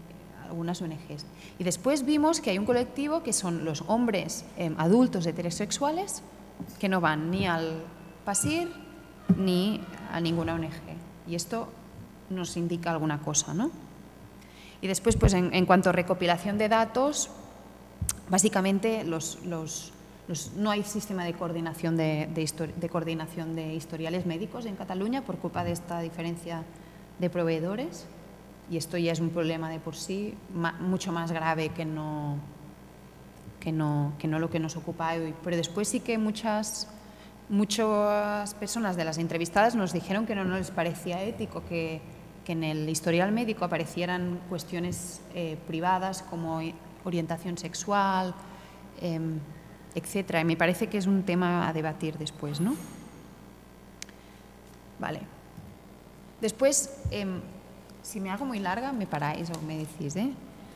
algunas O N Ges. Y después vimos que hay un colectivo que son los hombres eh, adultos heterosexuales que no van ni al PASIR ni a ninguna O N Ge. Y esto nos indica alguna cosa, ¿no? Y después, pues en, en cuanto a recopilación de datos, básicamente los, los, los, no hay sistema de coordinación de, de, histori de coordinación de historiales médicos en Cataluña por culpa de esta diferencia de proveedores, y esto ya es un problema de por sí ma mucho más grave que no, que, no, que no lo que nos ocupa hoy. Pero después sí que muchas, muchas personas de las entrevistadas nos dijeron que no, no les parecía ético que, que en el historial médico aparecieran cuestiones eh, privadas como orientación sexual, eh, etcétera. Y me parece que es un tema a debatir después, ¿no? Vale. Después, eh, si me hago muy larga, me paráis o me decís, ¿eh?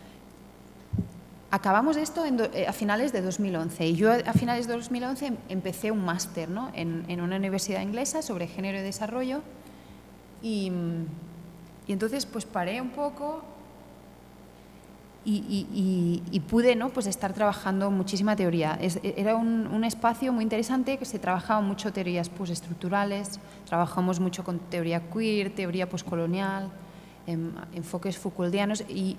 Acabamos esto en do, eh, a finales de dos mil once y yo a finales de dos mil once empecé un máster, ¿no? en, en una universidad inglesa sobre género y desarrollo y, y entonces pues paré un poco y, y, y, y pude, ¿no? pues estar trabajando muchísima teoría. Es, era un, un espacio muy interesante que se trabajaba mucho teorías postestructurales, trabajamos mucho con teoría queer, teoría postcolonial, en, enfoques Foucauldianos y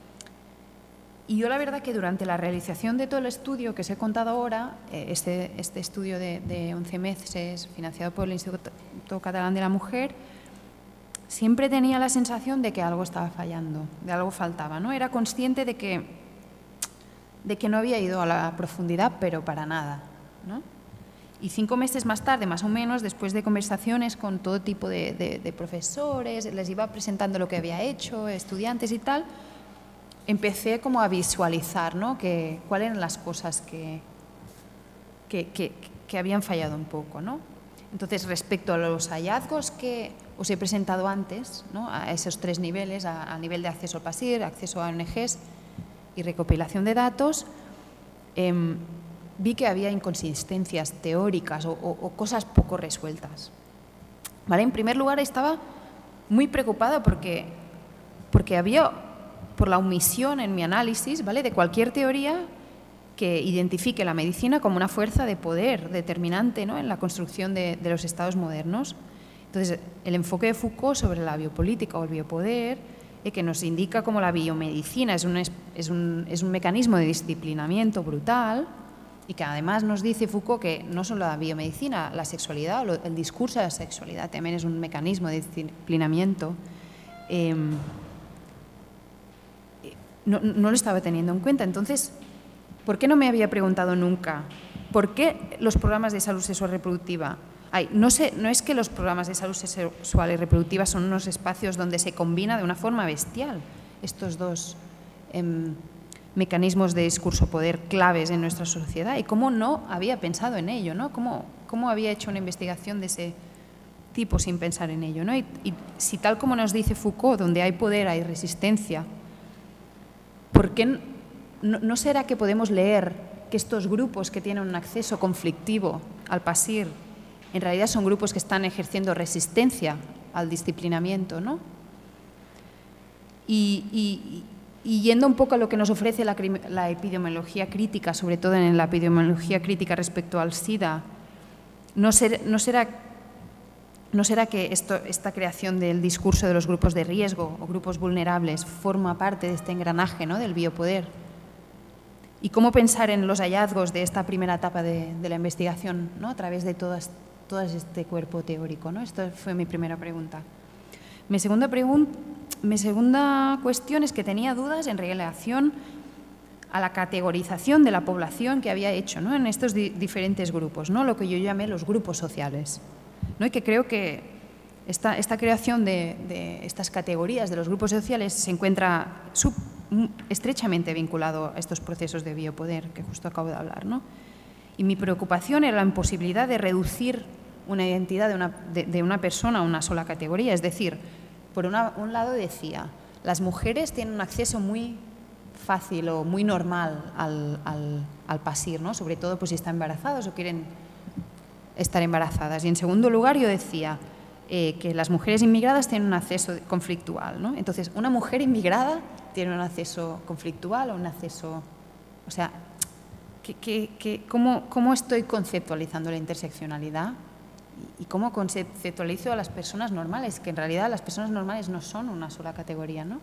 Y yo la verdad que durante la realización de todo el estudio que os he contado ahora, este, este estudio de, de once meses financiado por el Instituto Catalán de la Mujer, siempre tenía la sensación de que algo estaba fallando, de algo faltaba, ¿no? Era consciente de que, de que no había ido a la profundidad, pero para nada, ¿no? Y cinco meses más tarde, más o menos, después de conversaciones con todo tipo de, de, de profesores, les iba presentando lo que había hecho, estudiantes y tal, empecé como a visualizar, ¿no? que, cuáles eran las cosas que, que, que, que habían fallado un poco, ¿no? Entonces, respecto a los hallazgos que os he presentado antes, ¿no? a esos tres niveles, a, a nivel de acceso al PASIR, acceso a O N Ges y recopilación de datos, eh, vi que había inconsistencias teóricas o, o, o cosas poco resueltas. ¿Vale? En primer lugar, estaba muy preocupada porque, porque había... por la omisión en mi análisis, ¿vale? de cualquier teoría que identifique la medicina como una fuerza de poder determinante, ¿no? en la construcción de, de los estados modernos. Entonces, el enfoque de Foucault sobre la biopolítica o el biopoder, eh, que nos indica cómo la biomedicina es un, es, un, es un mecanismo de disciplinamiento brutal, y que además nos dice Foucault que no solo la biomedicina, la sexualidad, el discurso de la sexualidad también es un mecanismo de disciplinamiento. Eh, No, no lo estaba teniendo en cuenta. Entonces, ¿por qué no me había preguntado nunca? ¿Por qué los programas de salud sexual reproductiva? Ay, no, sé, no es que los programas de salud sexual y reproductiva son unos espacios donde se combina de una forma bestial estos dos eh, mecanismos de discurso-poder claves en nuestra sociedad. ¿Y cómo no había pensado en ello? ¿no? ¿Cómo, cómo había hecho una investigación de ese tipo sin pensar en ello? ¿no? Y, y si tal como nos dice Foucault, donde hay poder hay resistencia, ¿por qué no, no será que podemos leer que estos grupos que tienen un acceso conflictivo al PASIR en realidad son grupos que están ejerciendo resistencia al disciplinamiento, ¿no? Y, y, y yendo un poco a lo que nos ofrece la, la epidemiología crítica, sobre todo en la epidemiología crítica respecto al SIDA, ¿no, ser, no será, no será que esto, esta creación del discurso de los grupos de riesgo o grupos vulnerables forma parte de este engranaje, ¿no? del biopoder? ¿Y cómo pensar en los hallazgos de esta primera etapa de, de la investigación, ¿no? a través de todas, todo este cuerpo teórico? ¿no? Esta fue mi primera pregunta. Mi segunda, pregun mi segunda cuestión es que tenía dudas en relación a la categorización de la población que había hecho, ¿no? en estos di diferentes grupos, ¿no? lo que yo llamé los grupos sociales. ¿no? Y que creo que esta, esta creación de, de estas categorías de los grupos sociales se encuentra sub, estrechamente vinculado a estos procesos de biopoder que justo acabo de hablar. ¿no? Y mi preocupación era la imposibilidad de reducir una identidad de una, de, de una persona a una sola categoría. Es decir, por una, un lado decía, las mujeres tienen un acceso muy fácil o muy normal al, al, al PASIR, ¿no? sobre todo pues, si están embarazadas o quieren estar embarazadas. Y en segundo lugar yo decía, eh, que las mujeres inmigradas tienen un acceso conflictual, ¿no? Entonces, una mujer inmigrada tiene un acceso conflictual o un acceso... O sea, que, que, que, ¿cómo, ¿cómo estoy conceptualizando la interseccionalidad? Y cómo conceptualizo a las personas normales, que en realidad las personas normales no son una sola categoría, ¿no?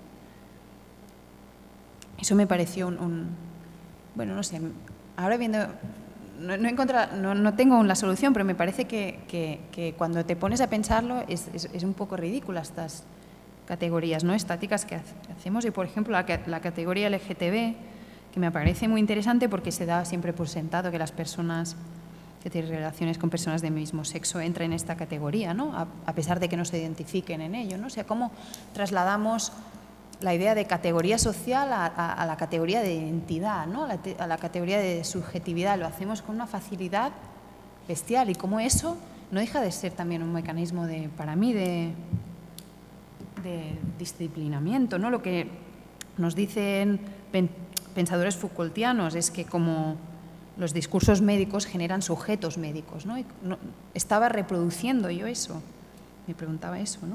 Eso me pareció un... un bueno, no sé, ahora viendo... No, no, he encontrado, no, no tengo la solución, pero me parece que, que, que cuando te pones a pensarlo es, es, es un poco ridícula estas categorías, ¿no?, estáticas que hacemos. Y, por ejemplo, la, la categoría L G T B, que me parece muy interesante porque se da siempre por sentado que las personas que tienen relaciones con personas del mismo sexo entran en esta categoría, ¿no?, a, a pesar de que no se identifiquen en ello, ¿no? O sea, cómo trasladamos la idea de categoría social a, a, a la categoría de identidad, ¿no?, a la, a la categoría de subjetividad. Lo hacemos con una facilidad bestial, y cómo eso no deja de ser también un mecanismo, de, para mí, de, de disciplinamiento, ¿no? Lo que nos dicen pensadores Foucaultianos es que como los discursos médicos generan sujetos médicos, ¿no? Y no, estaba reproduciendo yo eso, me preguntaba eso, ¿no?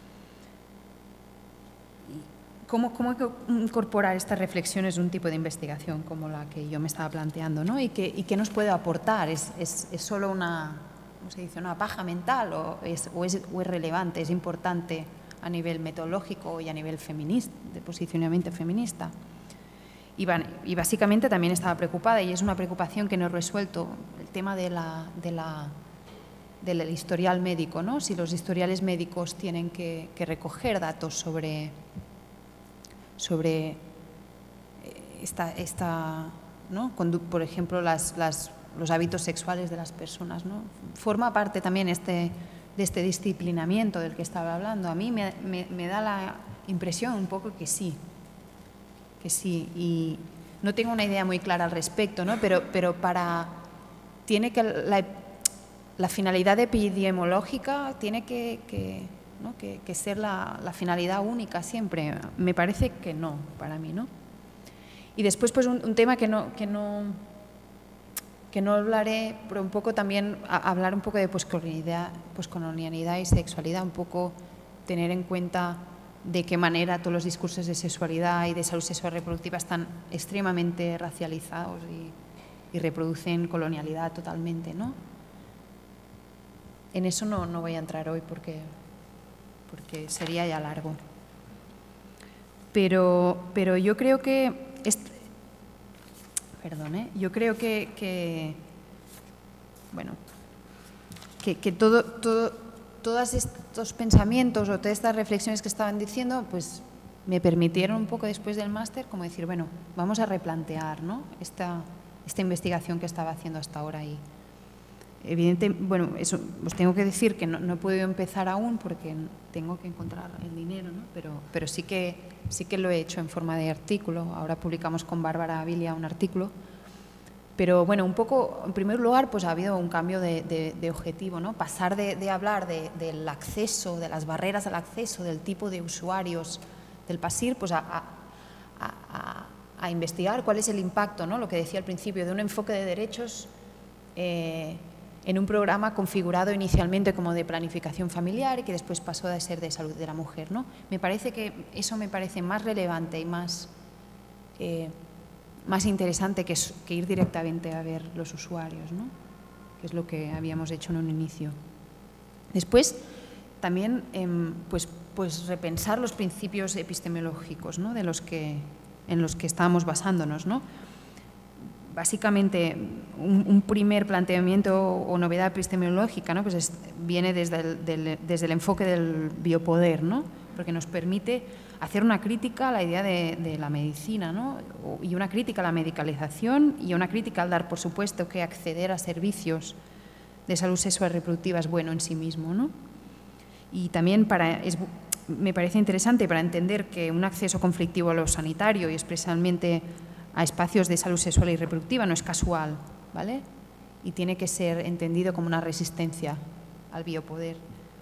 ¿Cómo, ¿Cómo incorporar estas reflexiones de un tipo de investigación como la que yo me estaba planteando, ¿no? ¿Y qué, y qué nos puede aportar? ¿Es, es, es solo una, ¿cómo se dice?, una paja mental o es, o, es, o es relevante, es importante a nivel metodológico y a nivel feminista, de posicionamiento feminista? Y, y básicamente también estaba preocupada, y es una preocupación que no he resuelto, el tema de la, de la, del historial médico, ¿no? Si los historiales médicos tienen que, que recoger datos sobre... sobre esta, esta ¿no?, por ejemplo, las, las, los hábitos sexuales de las personas, ¿no? Forma parte también este, de este disciplinamiento del que estaba hablando. A mí me, me, me da la impresión un poco que sí, que sí, y no tengo una idea muy clara al respecto, ¿no? Pero, pero para, tiene que, la, la finalidad epidemiológica tiene que, que ¿no?, que, que ser la, la finalidad única siempre. Me parece que no, para mí, ¿no? Y después, pues, un, un tema que no, que, no, que no hablaré, pero un poco también a, hablar un poco de poscolonialidad, poscolonialidad y sexualidad, un poco tener en cuenta de qué manera todos los discursos de sexualidad y de salud sexual reproductiva están extremadamente racializados y, y reproducen colonialidad totalmente, ¿no? En eso no, no voy a entrar hoy porque... porque sería ya largo. Pero, pero yo creo que, este, perdón, ¿eh? yo creo que, que bueno, que, que todo, todo, todos estos pensamientos o todas estas reflexiones que estaban diciendo, pues me permitieron un poco después del máster como decir, bueno, vamos a replantear, ¿no?, esta, esta investigación que estaba haciendo hasta ahora. Y evidentemente, bueno, eso os tengo que decir que no, no he podido empezar aún porque tengo que encontrar el dinero, ¿no? Pero, pero sí que, sí que lo he hecho en forma de artículo. Ahora publicamos con Bárbara Avilia un artículo. Pero bueno, un poco, en primer lugar, pues ha habido un cambio de, de, de objetivo, ¿no? Pasar de, de hablar de, del acceso, de las barreras al acceso, del tipo de usuarios del PASIR, pues a, a, a, a investigar cuál es el impacto, ¿no?, lo que decía al principio, de un enfoque de derechos eh, en un programa configurado inicialmente como de planificación familiar y que después pasó a ser de salud de la mujer, ¿no? Me parece que eso me parece más relevante y más, eh, más interesante que, que ir directamente a ver los usuarios, ¿no?, que es lo que habíamos hecho en un inicio. Después, también eh, pues, pues repensar los principios epistemológicos, ¿no?, de los que, en los que estábamos basándonos, ¿no? Básicamente, un, un primer planteamiento o novedad epistemológica, ¿no?, pues es, viene desde el, del, desde el enfoque del biopoder, ¿no?, porque nos permite hacer una crítica a la idea de, de la medicina, ¿no?, y una crítica a la medicalización y una crítica al dar por supuesto que acceder a servicios de salud sexual reproductiva es bueno en sí mismo, ¿no? Y también para, es, me parece interesante para entender que un acceso conflictivo a lo sanitario y especialmente a espacios de salud sexual y reproductiva no es casual, ¿vale? Y tiene que ser entendido como una resistencia al biopoder.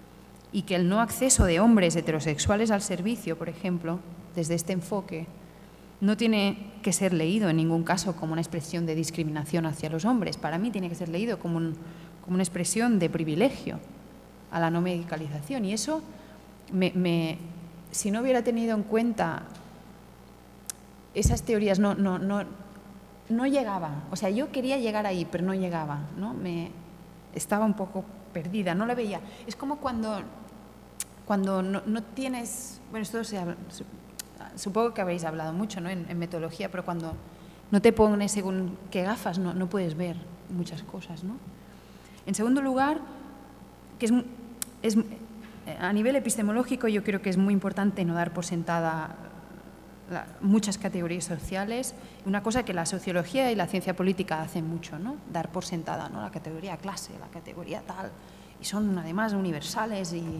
Y que el no acceso de hombres heterosexuales al servicio, por ejemplo, desde este enfoque, no tiene que ser leído en ningún caso como una expresión de discriminación hacia los hombres. Para mí tiene que ser leído como, un, como una expresión de privilegio, a la no medicalización. Y eso, me, me, si no hubiera tenido en cuenta esas teorías, no, no, no, no llegaba. O sea, yo quería llegar ahí, pero no llegaba, ¿no? Me, estaba un poco perdida, no la veía. Es como cuando, cuando no, no tienes... Bueno, esto se habla, supongo que habéis hablado mucho, ¿no? en, en metodología, pero cuando no te pones según qué gafas, no, no puedes ver muchas cosas, ¿no? En segundo lugar, que es, es, a nivel epistemológico yo creo que es muy importante no dar por sentada la, muchas categorías sociales. Una cosa que la sociología y la ciencia política hacen mucho, ¿no? Dar por sentada, ¿no? La categoría clase, la categoría tal, y son además universales y, y,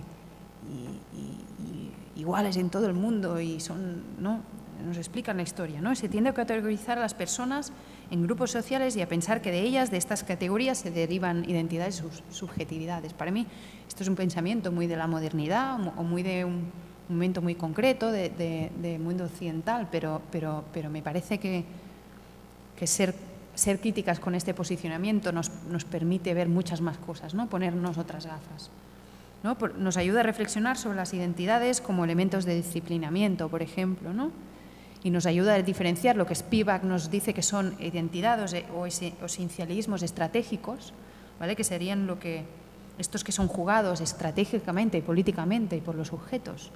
y, y iguales en todo el mundo y son, ¿no? Nos explican la historia, ¿no? Se tiende a categorizar a las personas en grupos sociales y a pensar que de ellas, de estas categorías, se derivan identidades y subjetividades. Para mí, esto es un pensamiento muy de la modernidad o muy de un momento muy concreto de, de, de mundo occidental, pero, pero, pero me parece que, que ser, ser críticas con este posicionamiento nos, nos permite ver muchas más cosas, ¿no? Ponernos otras gafas, ¿no? Nos ayuda a reflexionar sobre las identidades como elementos de disciplinamiento, por ejemplo, ¿no? Y nos ayuda a diferenciar lo que Spivak nos dice que son identidades o esencialismos estratégicos, ¿vale? Que serían lo que, estos que son jugados estratégicamente y políticamente y por los sujetos,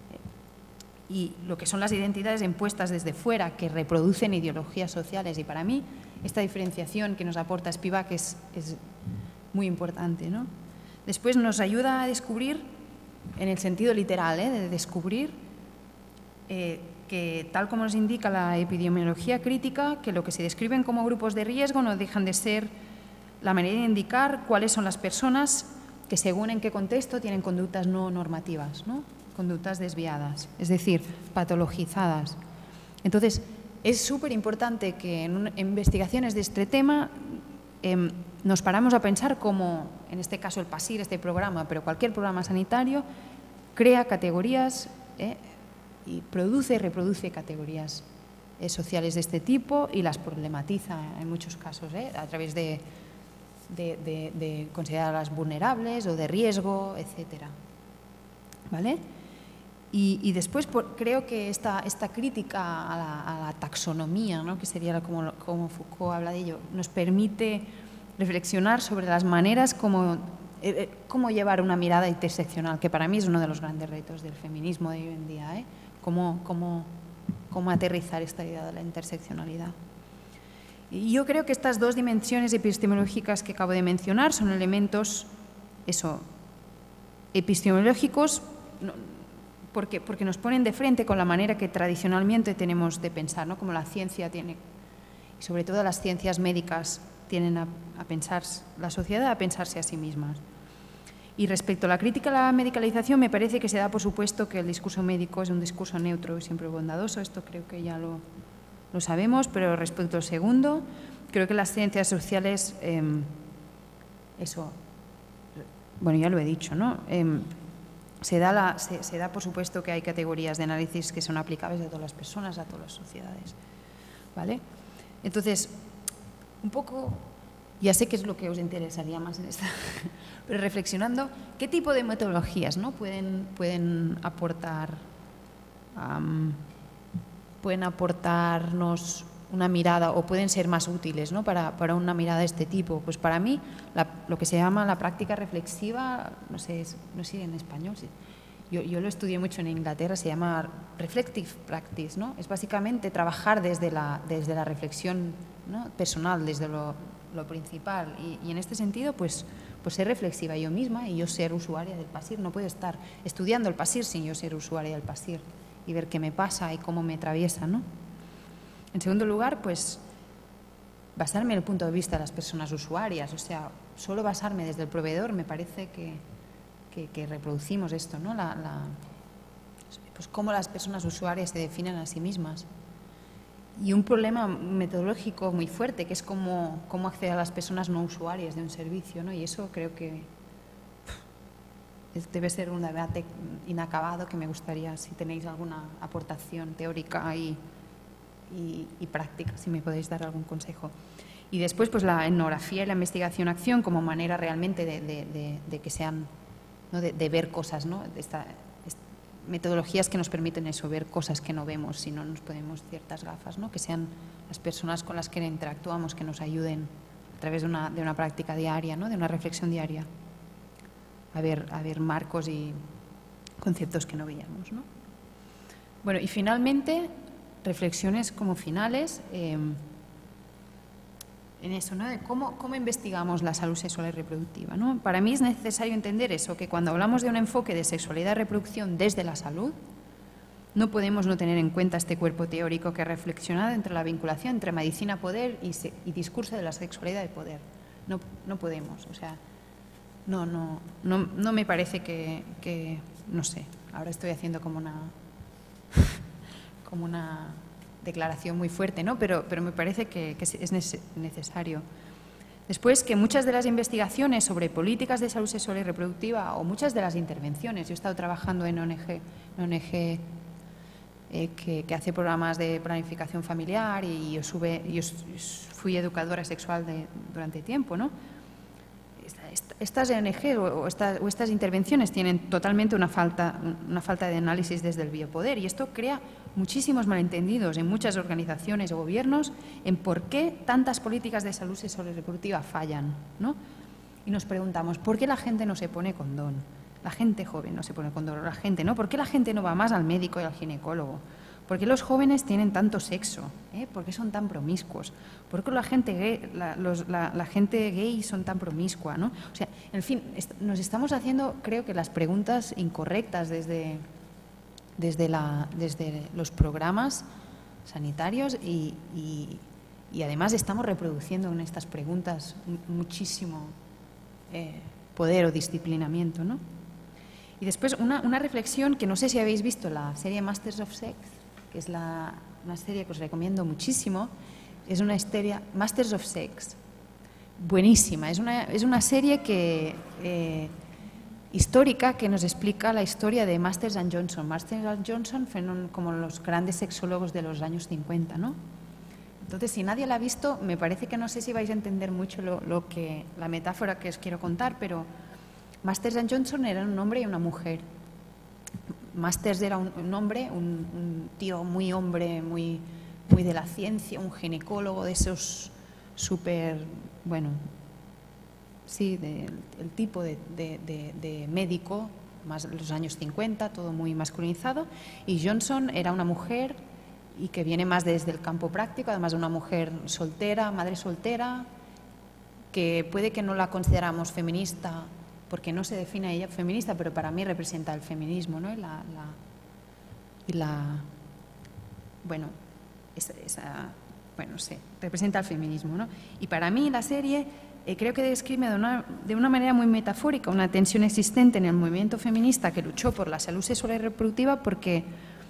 y lo que son las identidades impuestas desde fuera que reproducen ideologías sociales. Y para mí esta diferenciación que nos aporta Spivak es, es muy importante, ¿no? Después nos ayuda a descubrir, en el sentido literal, ¿eh? de descubrir eh, que, tal como nos indica la epidemiología crítica, que lo que se describen como grupos de riesgo no dejan de ser la manera de indicar cuáles son las personas que, según en qué contexto, tienen conductas no normativas, ¿no? Conductas desviadas, es decir, patologizadas. Entonces, es súper importante que en, en investigaciones de este tema eh, nos paramos a pensar cómo, en este caso el PASIR, este programa, pero cualquier programa sanitario, crea categorías eh, y produce y reproduce categorías eh, sociales de este tipo y las problematiza en muchos casos, eh, a través de, de, de, de considerarlas vulnerables o de riesgo, etcétera. ¿Vale? Y, y después por, creo que esta, esta crítica a la, a la taxonomía, ¿no? Que sería como, como Foucault habla de ello, nos permite reflexionar sobre las maneras como, eh, cómo llevar una mirada interseccional, que para mí es uno de los grandes retos del feminismo de hoy en día, ¿eh? Cómo, cómo, cómo aterrizar esta idea de la interseccionalidad. Y yo creo que estas dos dimensiones epistemológicas que acabo de mencionar son elementos, eso, epistemológicos, no, Porque, porque nos ponen de frente con la manera que tradicionalmente tenemos de pensar, ¿no? Como la ciencia tiene, y sobre todo las ciencias médicas tienen a, a pensar, la sociedad a pensarse a sí mismas. Y respecto a la crítica a la medicalización, me parece que se da por supuesto que el discurso médico es un discurso neutro y siempre bondadoso, esto creo que ya lo, lo sabemos, pero respecto al segundo, creo que las ciencias sociales, eh, eso, bueno, ya lo he dicho, ¿no? Eh, Se da, la, se, se da, por supuesto, que hay categorías de análisis que son aplicables a todas las personas, a todas las sociedades, ¿vale? Entonces, un poco, ya sé que es lo que os interesaría más en esta, pero reflexionando, ¿qué tipo de metodologías, ¿no? pueden, pueden aportar, um, pueden aportarnos una mirada o pueden ser más útiles, ¿no? para, para una mirada de este tipo? Pues para mí, la, lo que se llama la práctica reflexiva, no sé, no sé en español, sí. yo, yo lo estudié mucho en Inglaterra, se llama reflective practice, ¿no? Es básicamente trabajar desde la, desde la reflexión, ¿no? personal, desde lo, lo principal. Y, y en este sentido, pues, pues ser reflexiva yo misma y yo ser usuaria del PASIR. No puedo estar estudiando el PASIR sin yo ser usuaria del PASIR y ver qué me pasa y cómo me atraviesa, ¿no? En segundo lugar, pues basarme en el punto de vista de las personas usuarias, o sea, solo basarme desde el proveedor me parece que, que, que reproducimos esto, ¿no? La, la, pues cómo las personas usuarias se definen a sí mismas. Y un problema metodológico muy fuerte, que es cómo, cómo acceder a las personas no usuarias de un servicio, ¿no? Y eso creo que debe ser un debate inacabado que me gustaría, si tenéis alguna aportación teórica y Y, y práctica, si me podéis dar algún consejo. Y después, pues la etnografía y la investigación-acción como manera realmente de, de, de, de que sean ¿no? de, de ver cosas, ¿no? Esta, esta, metodologías que nos permiten eso, ver cosas que no vemos si no nos ponemos ciertas gafas, ¿no? Que sean las personas con las que interactuamos, que nos ayuden a través de una, de una práctica diaria, ¿no? De una reflexión diaria, a ver, a ver marcos y conceptos que no veíamos, ¿no? Bueno, y finalmente, reflexiones como finales eh, en eso, ¿no? De cómo, cómo investigamos la salud sexual y reproductiva, ¿no? Para mí es necesario entender eso, que cuando hablamos de un enfoque de sexualidad y reproducción desde la salud, no podemos no tener en cuenta este cuerpo teórico que ha reflexionado entre la vinculación entre medicina, poder y, se, y discurso de la sexualidad y poder. No, no podemos, o sea, no, no, no, no me parece que, que, no sé, ahora estoy haciendo como una, como una declaración muy fuerte, ¿no? Pero, pero me parece que, que es necesario. Después, que muchas de las investigaciones sobre políticas de salud sexual y reproductiva o muchas de las intervenciones, yo he estado trabajando en O N G, en O N G eh, que, que hace programas de planificación familiar y yo, sube, yo fui educadora sexual de, durante tiempo, ¿no? Estas O N G o estas, o estas intervenciones tienen totalmente una falta, una falta de análisis desde el biopoder y esto crea muchísimos malentendidos en muchas organizaciones o gobiernos en por qué tantas políticas de salud sexual y reproductiva fallan, ¿no? Y nos preguntamos, ¿por qué la gente no se pone condón? La gente joven no se pone condón, la gente, ¿no? ¿Por qué la gente no va más al médico y al ginecólogo? ¿Por qué los jóvenes tienen tanto sexo? ¿Eh? ¿Por qué son tan promiscuos? ¿Por qué la gente gay, la, los, la, la gente gay son tan promiscua, ¿no? O sea, en fin, est nos estamos haciendo, creo que las preguntas incorrectas desde, desde, la, desde los programas sanitarios y, y, y además estamos reproduciendo en estas preguntas muchísimo eh, poder o disciplinamiento, ¿no? Y después una, una reflexión que no sé si habéis visto la serie Masters of Sex, que es la, una serie que os recomiendo muchísimo, es una historia, Masters of Sex, buenísima, es una, es una serie que, eh, histórica que nos explica la historia de Masters and Johnson. Masters and Johnson fueron como los grandes sexólogos de los años cincuenta, ¿no? Entonces, si nadie la ha visto, me parece que no sé si vais a entender mucho lo, lo que, la metáfora que os quiero contar, pero Masters and Johnson eran un hombre y una mujer. Masters era un, un hombre, un, un tío muy hombre, muy, muy de la ciencia, un ginecólogo de esos súper, bueno, sí, de, el tipo de, de, de, de médico, más de los años cincuenta, todo muy masculinizado, y Johnson era una mujer y que viene más desde el campo práctico, además de una mujer soltera, madre soltera, que puede que no la consideramos feminista, porque no se define a ella feminista, pero para mí representa el feminismo, ¿no? Y la, la, y la bueno, esa, esa, bueno, sí, representa el feminismo, ¿no? Y para mí la serie eh, creo que describe de una, de una manera muy metafórica una tensión existente en el movimiento feminista que luchó por la salud sexual y reproductiva porque,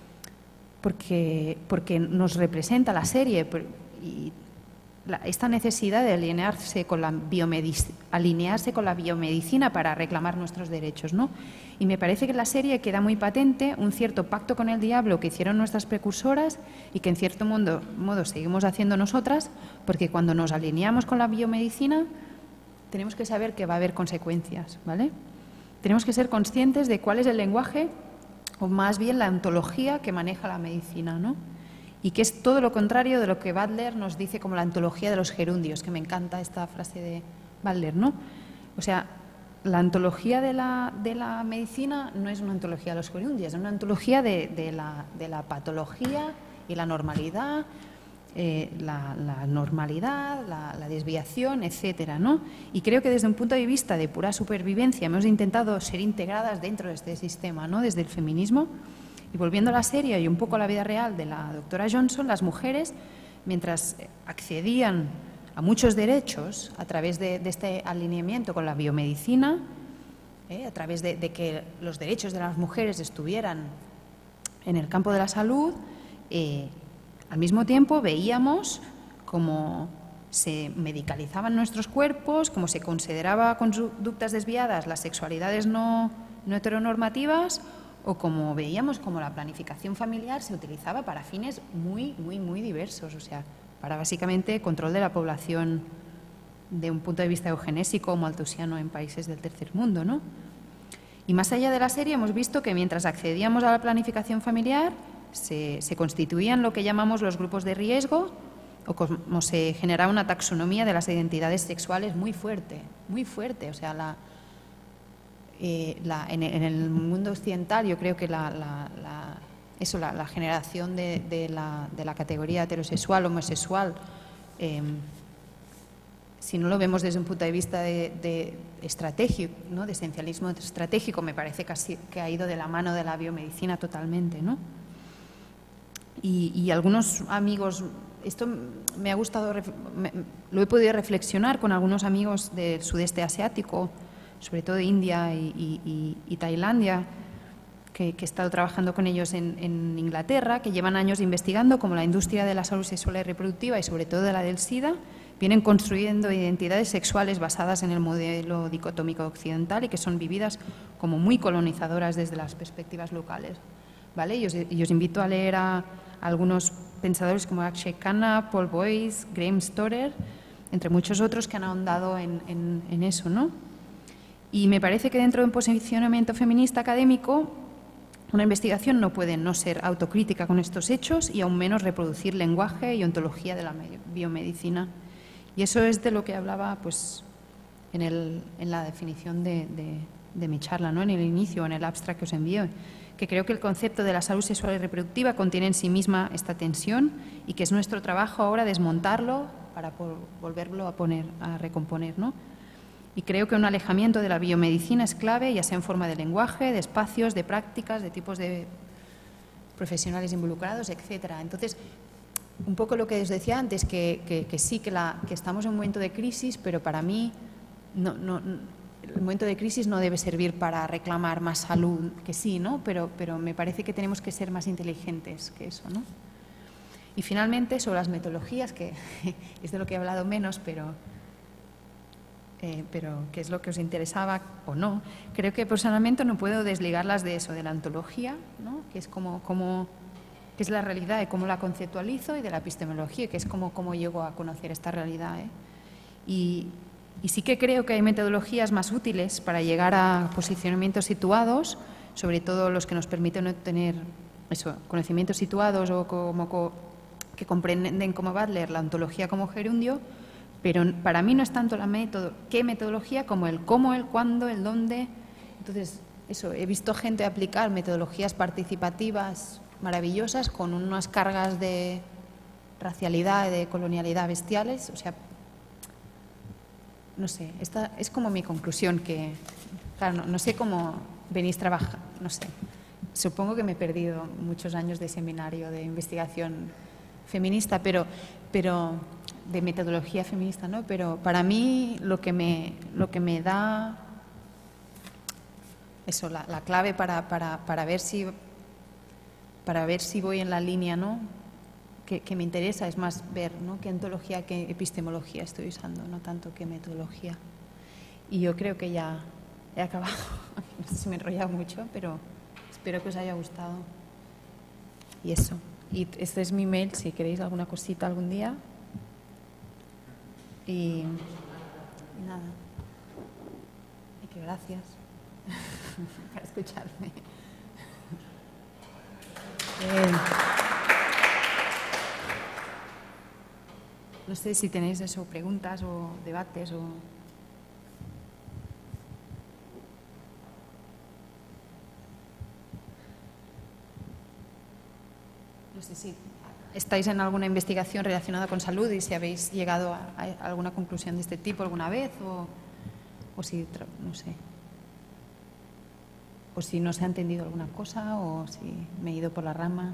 porque, porque nos representa la serie y La, esta necesidad de alinearse con, la alinearse con la biomedicina para reclamar nuestros derechos, ¿no? Y me parece que en la serie queda muy patente un cierto pacto con el diablo que hicieron nuestras precursoras y que en cierto modo, modo seguimos haciendo nosotras, porque cuando nos alineamos con la biomedicina tenemos que saber que va a haber consecuencias, ¿vale? Tenemos que ser conscientes de cuál es el lenguaje o más bien la ontología que maneja la medicina, ¿no? Y que es todo lo contrario de lo que Butler nos dice como la ontología de los gerundios, que me encanta esta frase de Butler, ¿no? O sea, la ontología de la, de la medicina no es una ontología de los gerundios, es una ontología de, de, la, de la patología y la normalidad, eh, la, la normalidad, la, la desviación, etcétera, ¿no? Y creo que desde un punto de vista de pura supervivencia hemos intentado ser integradas dentro de este sistema, ¿no? Desde el feminismo. Y volviendo a la serie y un poco a la vida real de la doctora Johnson, las mujeres, mientras accedían a muchos derechos a través de, de este alineamiento con la biomedicina, eh, a través de, de que los derechos de las mujeres estuvieran en el campo de la salud, eh, al mismo tiempo veíamos cómo se medicalizaban nuestros cuerpos, cómo se consideraba conductas desviadas las sexualidades no, no heteronormativas, o como veíamos como la planificación familiar se utilizaba para fines muy, muy, muy diversos, o sea, para básicamente control de la población de un punto de vista eugenésico o malthusiano en países del tercer mundo, ¿no? Y más allá de la serie hemos visto que mientras accedíamos a la planificación familiar se, se constituían lo que llamamos los grupos de riesgo o como se generaba una taxonomía de las identidades sexuales muy fuerte, muy fuerte. O sea, la, eh, la, en, en el mundo occidental yo creo que la, la, la, eso, la, la generación de, de, la, de la categoría heterosexual, homosexual, eh, si no lo vemos desde un punto de vista de, de estratégico, ¿no? De esencialismo estratégico, me parece que, así, que ha ido de la mano de la biomedicina totalmente, ¿no? Y, y algunos amigos, esto me ha gustado, me, lo he podido reflexionar con algunos amigos del sudeste asiático, sobre todo de India y, y, y Tailandia, que, que he estado trabajando con ellos en, en Inglaterra, que llevan años investigando cómo la industria de la salud sexual y reproductiva y sobre todo de la del SIDA vienen construyendo identidades sexuales basadas en el modelo dicotómico occidental y que son vividas como muy colonizadoras desde las perspectivas locales, ¿vale? Y os, y os invito a leer a algunos pensadores como Akshay Khanna, Paul Boyce, Graham Storer, entre muchos otros que han ahondado en, en, en eso, ¿no? Y me parece que dentro de un posicionamiento feminista académico, una investigación no puede no ser autocrítica con estos hechos y aún menos reproducir lenguaje y ontología de la biomedicina. Y eso es de lo que hablaba pues, en, el, en la definición de, de, de mi charla, ¿no? En el inicio, en el abstract que os envío, que creo que el concepto de la salud sexual y reproductiva contiene en sí misma esta tensión y que es nuestro trabajo ahora desmontarlo para volverlo a poner, a recomponer, ¿no? Y creo que un alejamiento de la biomedicina es clave, ya sea en forma de lenguaje, de espacios, de prácticas, de tipos de profesionales involucrados, etcétera. Entonces, un poco lo que os decía antes, que, que, que sí, que, la, que estamos en un momento de crisis, pero para mí no, no, el momento de crisis no debe servir para reclamar más salud, que sí, ¿no? Pero, pero me parece que tenemos que ser más inteligentes que eso, ¿no? Y finalmente, sobre las metodologías, que es de lo que he hablado menos, pero, eh, pero que es lo que os interesaba o no, creo que personalmente no puedo desligarlas de eso, de la ontología, ¿no? Que es como... como que es la realidad y cómo la conceptualizo, y de la epistemología, que es cómo, cómo llego a conocer esta realidad, ¿eh? Y, y sí que creo que hay metodologías más útiles para llegar a posicionamientos situados, sobre todo los que nos permiten obtener eso, conocimientos situados o como, que comprenden como Butler la ontología como gerundio, pero para mí no es tanto la método, qué metodología como el cómo, el cuándo, el dónde. Entonces, eso, he visto gente aplicar metodologías participativas maravillosas con unas cargas de racialidad y de colonialidad bestiales. O sea, no sé, esta es como mi conclusión, que, claro, no, no sé cómo venís trabajando, no sé, supongo que me he perdido muchos años de seminario de investigación feminista, pero, pero de metodología feminista, ¿no? Pero para mí lo que me, lo que me da eso, la, la clave para, para, para ver si para ver si voy en la línea, ¿no? que, que me interesa es más ver, ¿no? qué ontología, qué epistemología estoy usando, no tanto qué metodología. Y yo creo que ya he acabado. No sé si me he enrollado mucho, pero espero que os haya gustado. Y eso. Y este es mi mail si queréis alguna cosita algún día. Y, y nada. Y que gracias por escucharme. Eh, no sé si tenéis eso, preguntas o debates o... No sé si estáis en alguna investigación relacionada con salud y si habéis llegado a, a alguna conclusión de este tipo alguna vez o, o si, no sé, o si no se ha entendido alguna cosa o si me he ido por las ramas.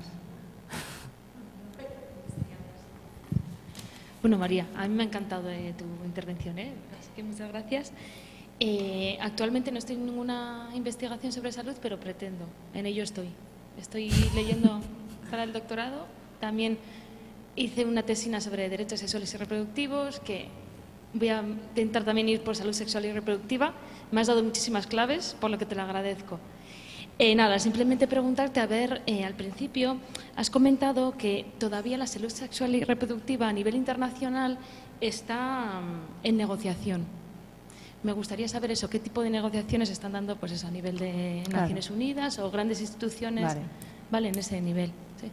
Bueno, María, a mí me ha encantado eh, tu intervención, ¿eh? Así que muchas gracias. Eh, actualmente no estoy en ninguna investigación sobre salud, pero pretendo, en ello estoy. Estoy leyendo para el doctorado. También hice una tesina sobre derechos sexuales y reproductivos, que voy a intentar también ir por salud sexual y reproductiva. Me has dado muchísimas claves, por lo que te lo agradezco. Eh, nada, simplemente preguntarte, a ver, eh, al principio has comentado que todavía la salud sexual y reproductiva a nivel internacional está um, en negociación. me gustaría saber eso, qué tipo de negociaciones están dando pues eso, a nivel de Naciones Claro. Unidas o grandes instituciones, Vale. vale, en ese nivel. Sí.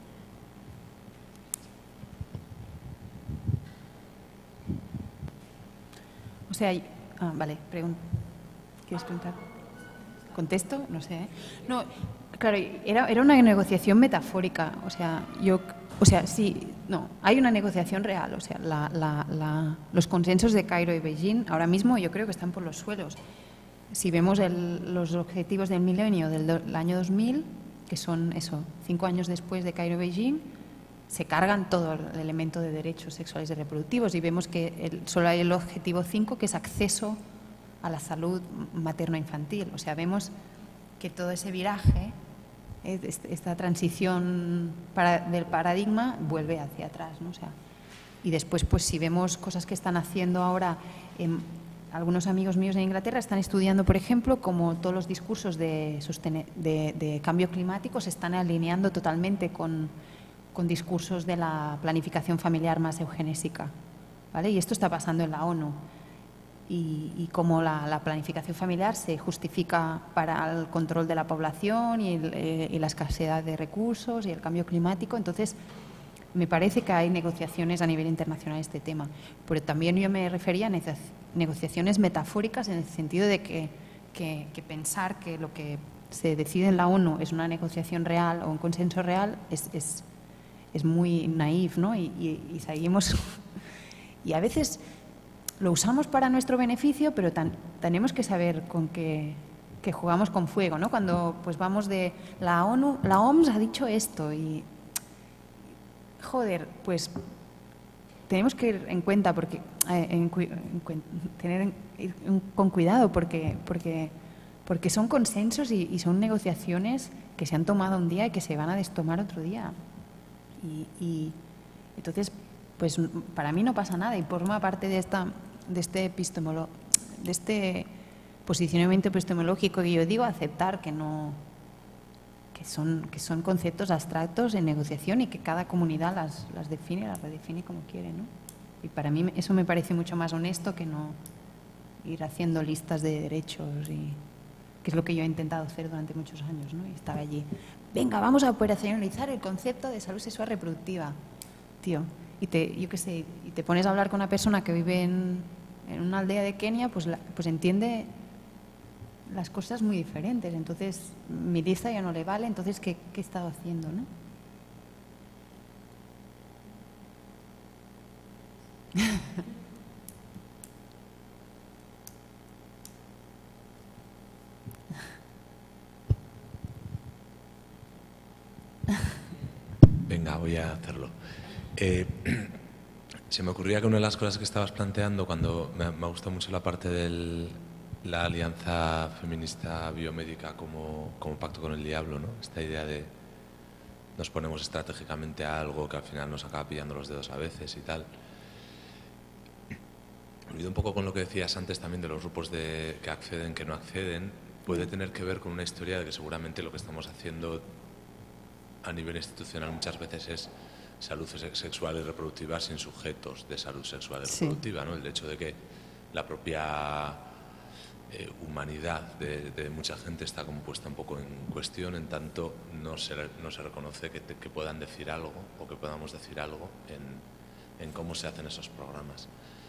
O sea, hay- ah, vale, pregun- ¿quieres preguntar? ¿Contesto? No sé. ¿eh? No, claro, era, era una negociación metafórica. O sea, yo, o sea, sí, no, hay una negociación real. O sea, la- la- la- los consensos de Cairo y Beijing ahora mismo yo creo que están por los suelos. Si vemos el- los objetivos del milenio del, do- el año dos mil, que son eso, cinco años después de Cairo y Beijing, se cargan todo el elemento de derechos sexuales y reproductivos y vemos que el- solo hay el objetivo cinco, que es acceso a la salud materno-infantil. O sea, vemos que todo ese viraje, eh, est- esta transición para- del paradigma vuelve hacia atrás, ¿no? O sea, y después, pues si vemos cosas que están haciendo ahora, em, algunos amigos míos en Inglaterra están estudiando, por ejemplo, cómo todos los discursos de, sostene- de, de cambio climático se están alineando totalmente con, con discursos de la planificación familiar más eugenésica, ¿vale? Y esto está pasando en la ONU. Y, y cómo la, la planificación familiar se justifica para el control de la población y, el, eh, y la escasez de recursos y el cambio climático. Entonces, me parece que hay negociaciones a nivel internacional en este tema. Pero también yo me refería a negoci- negociaciones metafóricas en el sentido de que, que, que pensar que lo que se decide en la ONU es una negociación real o un consenso real es, es, es muy naif, ¿no? Y, y, y seguimos... Y a veces lo usamos para nuestro beneficio, pero tan, tenemos que saber con qué que jugamos con fuego, ¿no? Cuando pues vamos de la ONU, la O M S ha dicho esto y joder, pues tenemos que ir en cuenta porque eh, en, en, en, tener en, ir con cuidado porque porque porque son consensos y, y son negociaciones que se han tomado un día y que se van a destomar otro día y, y entonces pues para mí no pasa nada y forma parte de esta de este epistemolo, de este posicionamiento epistemológico que yo digo, aceptar que no que son que son conceptos abstractos en negociación y que cada comunidad las, las define, las redefine como quiere, ¿no? Y para mí eso me parece mucho más honesto que no ir haciendo listas de derechos y que es lo que yo he intentado hacer durante muchos años, ¿no? Y estaba allí, venga, vamos a operacionalizar el concepto de salud sexual reproductiva, tío. Y te, yo qué sé, y te pones a hablar con una persona que vive en, en una aldea de Kenia, pues, la, pues entiende las cosas muy diferentes. Entonces, mi lista ya no le vale, entonces, ¿qué, qué he estado haciendo, no? Venga, voy a hacerlo. Eh, se me ocurría que una de las cosas que estabas planteando, cuando me, me ha gustado mucho la parte de la alianza feminista biomédica como, como pacto con el diablo, ¿no? Esta idea de nos ponemos estratégicamente a algo que al final nos acaba pillando los dedos a veces y tal. Olvido un poco con lo que decías antes también de los grupos de, que acceden, que no acceden, puede tener que ver con una historia de que seguramente lo que estamos haciendo a nivel institucional muchas veces es salud sexual y reproductiva sin sujetos de salud sexual y reproductiva, sí. ¿no? El hecho de que la propia eh, humanidad de, de mucha gente está como puesta un poco en cuestión, en tanto no se, no se reconoce que, te, que puedan decir algo o que podamos decir algo en, en cómo se hacen esos programas.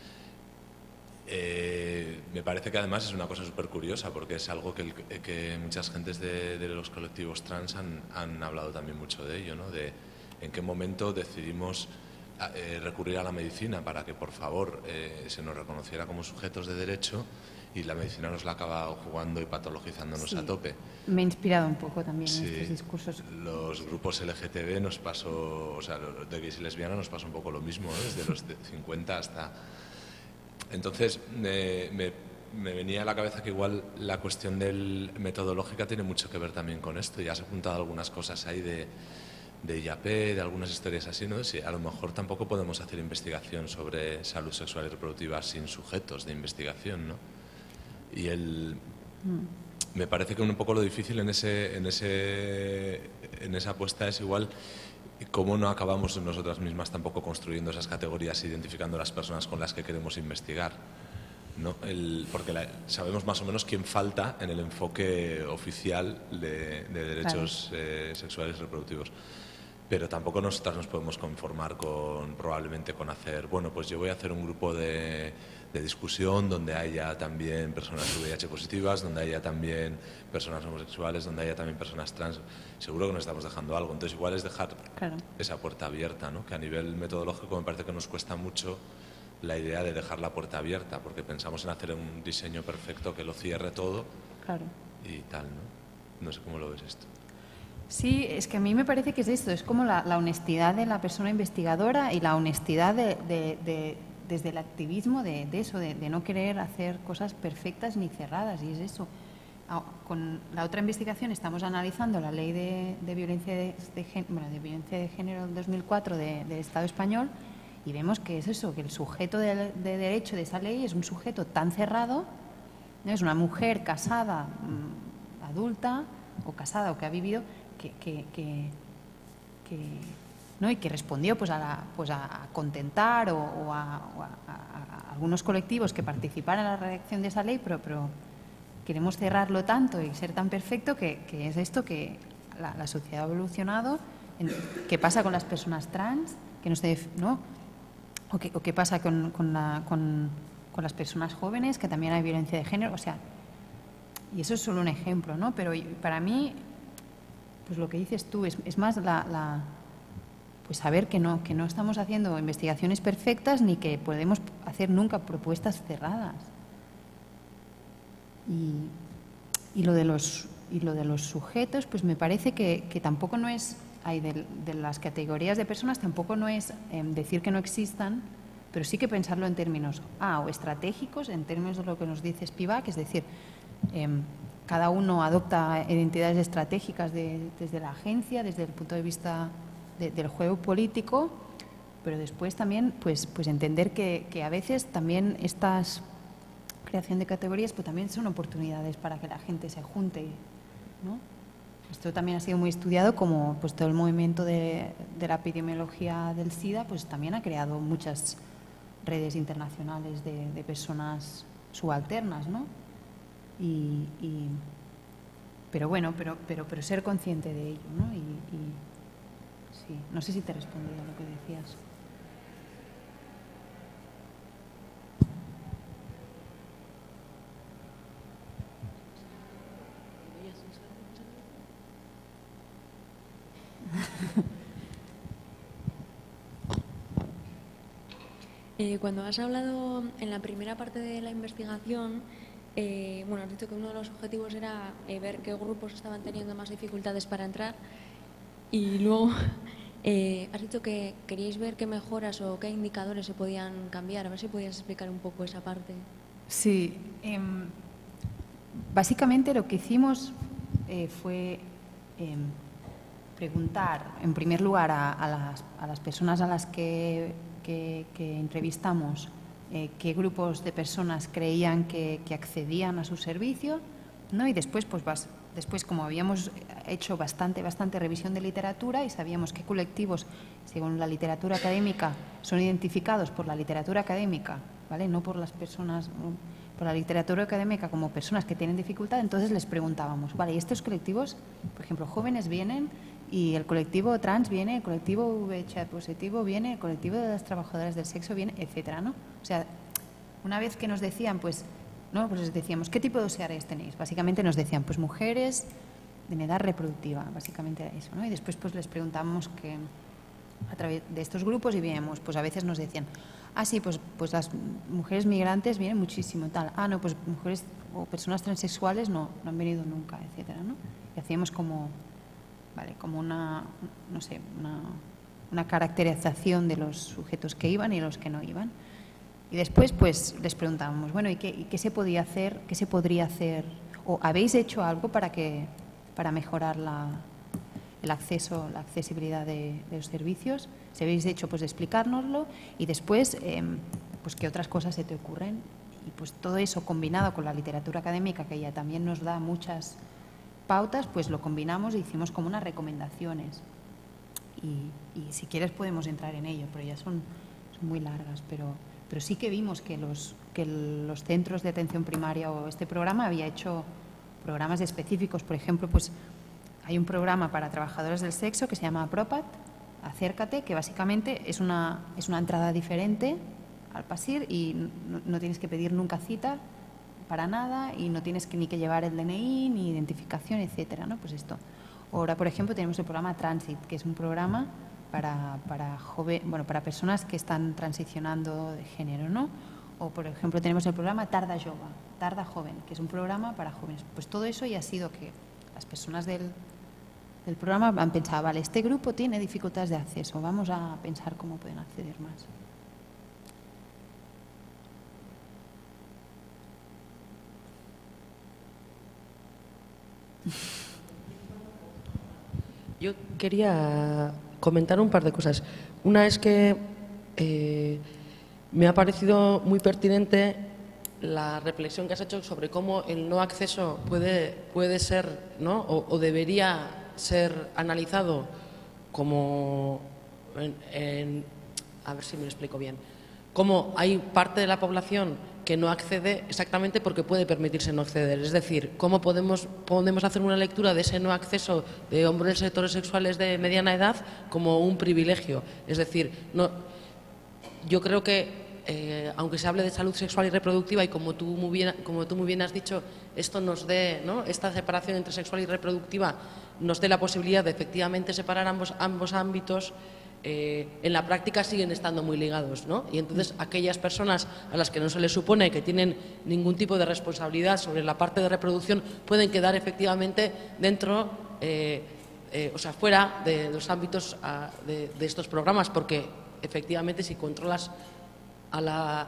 Eh, me parece que además es una cosa súper curiosa porque es algo que, el, que muchas gentes de, de los colectivos trans han, han hablado también mucho de ello, ¿no? De en qué momento decidimos eh, recurrir a la medicina para que por favor eh, se nos reconociera como sujetos de derecho y la medicina nos la acaba jugando y patologizándonos sí. a tope. Me he inspirado un poco también sí, en estos discursos. Los grupos L G T B nos pasó, o sea, de gays y lesbianas nos pasó un poco lo mismo, ¿no? Desde los cincuenta hasta... Entonces, me, me, me venía a la cabeza que igual la cuestión del metodológica tiene mucho que ver también con esto. Ya has apuntado algunas cosas ahí de, de I A P, de algunas historias así, ¿no? Sí, a lo mejor tampoco podemos hacer investigación sobre salud sexual y reproductiva sin sujetos de investigación, ¿no? Y el... Mm. Me parece que un poco lo difícil en, ese, en, ese, en esa apuesta es igual... ¿Cómo no acabamos nosotras mismas tampoco construyendo esas categorías, identificando las personas con las que queremos investigar? ¿no? El, porque la, sabemos más o menos quién falta en el enfoque oficial de, de derechos claro. eh, sexuales y reproductivos. Pero tampoco nosotras nos podemos conformar con, probablemente con hacer, bueno, pues yo voy a hacer un grupo de, de discusión donde haya también personas V I H positivas, donde haya también personas homosexuales, donde haya también personas trans. Seguro que nos estamos dejando algo. Entonces igual es dejar claro. esa puerta abierta, ¿no? Que a nivel metodológico me parece que nos cuesta mucho la idea de dejar la puerta abierta, porque pensamos en hacer un diseño perfecto que lo cierre todo claro. y tal, ¿no? No sé cómo lo ves esto. Sí, es que a mí me parece que es esto, es como la, la honestidad de la persona investigadora y la honestidad de, de, de, desde el activismo de, de eso, de, de no querer hacer cosas perfectas ni cerradas, y es eso. Con la otra investigación estamos analizando la ley de, de, violencia, de, de, bueno, de violencia de género del dos mil cuatro de, del Estado español, y vemos que es eso, que el sujeto de, de derecho de esa ley es un sujeto tan cerrado, ¿no? Es una mujer casada, mmm, adulta, o casada o que ha vivido, que, que, que, que, ¿no? y que respondió pues, a, la, pues, a contentar o, o, a, o a, a, a algunos colectivos que participaran en la redacción de esa ley, pero, pero queremos cerrarlo tanto y ser tan perfecto que, que es esto, que la, la sociedad ha evolucionado. En, ¿qué pasa con las personas trans? Que no se, ¿no? ¿O qué, o qué pasa con, con, la, con, con las personas jóvenes? Que también hay violencia de género. O sea, y eso es solo un ejemplo, ¿no? Pero para mí, pues lo que dices tú, es, es más la, la, pues saber que no, que no estamos haciendo investigaciones perfectas ni que podemos hacer nunca propuestas cerradas. Y, y, lo, de los, y lo de los sujetos, pues me parece que, que tampoco no es, hay de, de las categorías de personas, tampoco no es eh, decir que no existan, pero sí que pensarlo en términos, ah, o estratégicos, en términos de lo que nos dice Spivak, es decir, eh, cada uno adopta identidades estratégicas de, desde la agencia, desde el punto de vista de, del juego político, pero después también pues, pues entender que, que a veces también estas creación de categorías pues también son oportunidades para que la gente se junte, ¿no? Esto también ha sido muy estudiado, como pues todo el movimiento de, de la epidemiología del SIDA pues también ha creado muchas redes internacionales de, de personas subalternas, ¿no? Y, y, pero bueno, pero, pero, pero ser consciente de ello, ¿no? Y, y sí, no sé si te he respondido a lo que decías. Eh, cuando has hablado en la primera parte de la investigación, eh, bueno, has dicho que uno de los objetivos era eh, ver qué grupos estaban teniendo más dificultades para entrar, y luego eh, has dicho que queríais ver qué mejoras o qué indicadores se podían cambiar. A ver si podías explicar un poco esa parte. Sí, eh, básicamente lo que hicimos eh, fue eh, preguntar, en primer lugar, a, a, las, a las personas a las que Que, que entrevistamos, eh, qué grupos de personas creían que, que accedían a su servicio, ¿no? Y después, pues vas, después, como habíamos hecho bastante, bastante revisión de literatura y sabíamos qué colectivos, según la literatura académica, son identificados por la literatura académica, ¿vale? No por las personas, por la literatura académica como personas que tienen dificultad, entonces les preguntábamos, vale, ¿y estos colectivos, por ejemplo, jóvenes vienen? Y el colectivo trans viene, el colectivo V I H positivo viene, el colectivo de las trabajadoras del sexo viene, etcétera, ¿no? O sea, una vez que nos decían, pues, ¿no? Pues les decíamos, ¿qué tipo de usuarios tenéis? Básicamente nos decían, pues, mujeres de edad reproductiva, básicamente era eso, ¿no? Y después, pues, les preguntamos que a través de estos grupos y veíamos, pues, a veces nos decían, ah, sí, pues, pues las mujeres migrantes vienen muchísimo, tal. Ah, no, pues mujeres o personas transexuales no, no han venido nunca, etcétera, ¿no? Y hacíamos como... Vale, como una, no sé, una, una caracterización de los sujetos que iban y los que no iban. Y después, pues, les preguntábamos, bueno, ¿y qué, y qué se podía hacer, qué se podría hacer? ¿O habéis hecho algo para que, para mejorar la, el acceso, la accesibilidad de, de los servicios? Si habéis hecho, pues, explicárnoslo. Y después, eh, pues, ¿qué otras cosas se te ocurren? Y pues todo eso combinado con la literatura académica, que ya también nos da muchas pautas, pues lo combinamos y hicimos como unas recomendaciones. Y, y si quieres podemos entrar en ello, pero ya son, son muy largas. Pero, pero sí que vimos que los, que los centros de atención primaria o este programa había hecho programas específicos. Por ejemplo, pues hay un programa para trabajadoras del sexo que se llama Apropat, Acércate, que básicamente es una, es una entrada diferente al PASIR y no, no tienes que pedir nunca cita para nada y no tienes que, ni que llevar el D N I, ni identificación, etcétera, ¿no? Pues esto. Ahora, por ejemplo, tenemos el programa Transit, que es un programa para, para, joven, bueno, para personas que están transicionando de género, ¿no? O, por ejemplo, tenemos el programa Tarda Jove, Tarda Joven, que es un programa para jóvenes. Pues todo eso ya ha sido que las personas del, del programa han pensado, vale, este grupo tiene dificultades de acceso, vamos a pensar cómo pueden acceder más. Yo quería comentar un par de cosas. Una es que eh, me ha parecido muy pertinente la reflexión que has hecho sobre cómo el no acceso puede, puede ser, ¿no? o, o debería ser analizado como, en, en, a ver si me lo explico bien, cómo hay parte de la población que no accede exactamente porque puede permitirse no acceder. Es decir, cómo podemos, podemos hacer una lectura de ese no acceso de hombres heterosexuales de mediana edad como un privilegio. Es decir, no, yo creo que, eh, aunque se hable de salud sexual y reproductiva y como tú muy bien, como tú muy bien has dicho, esto nos dé, ¿no? esta separación entre sexual y reproductiva nos dé la posibilidad de efectivamente separar ambos, ambos ámbitos, Eh, en la práctica siguen estando muy ligados, ¿no? Y entonces aquellas personas a las que no se les supone que tienen ningún tipo de responsabilidad sobre la parte de reproducción pueden quedar efectivamente dentro, eh, eh, o sea, fuera de los ámbitos a, de, de estos programas, porque efectivamente si controlas a, la,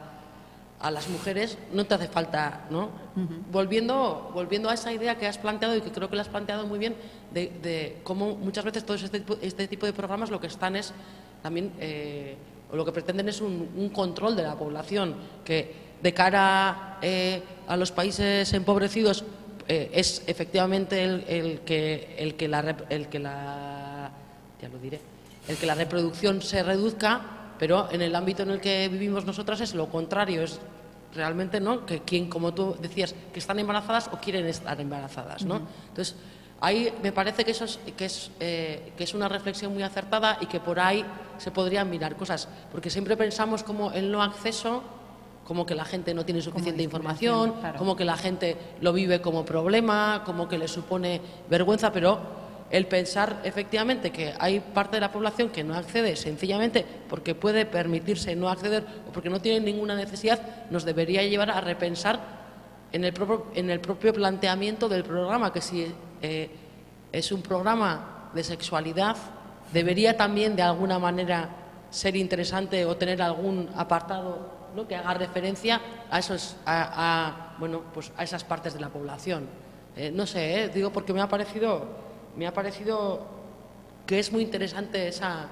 a las mujeres no te hace falta, ¿no? Uh-huh. Volviendo, volviendo a esa idea que has planteado y que creo que la has planteado muy bien, de, de cómo muchas veces todo este tipo, este tipo de programas lo que están es también, eh, o lo que pretenden es un, un control de la población, que de cara eh, a los países empobrecidos eh, es efectivamente el, el, que, el, que la, el que la, ya lo diré, el que la reproducción se reduzca, pero en el ámbito en el que vivimos nosotras es lo contrario, es realmente, ¿no?, que quien, como tú decías, que están embarazadas o quieren estar embarazadas, ¿no? Uh-huh. Entonces, ahí me parece que eso es, que es, eh, que es una reflexión muy acertada y que por ahí se podrían mirar cosas, porque siempre pensamos como el no acceso, como que la gente no tiene suficiente información, claro, como que la gente lo vive como problema, como que le supone vergüenza, pero el pensar efectivamente que hay parte de la población que no accede sencillamente porque puede permitirse no acceder o porque no tiene ninguna necesidad, nos debería llevar a repensar en el propio, en el propio planteamiento del programa, que si eh, es un programa de sexualidad, debería también de alguna manera ser interesante o tener algún apartado, ¿no?, que haga referencia a, esos, a, a, bueno, pues a esas partes de la población. Eh, no sé, eh, digo porque me ha parecido... Me ha parecido que es muy interesante esa,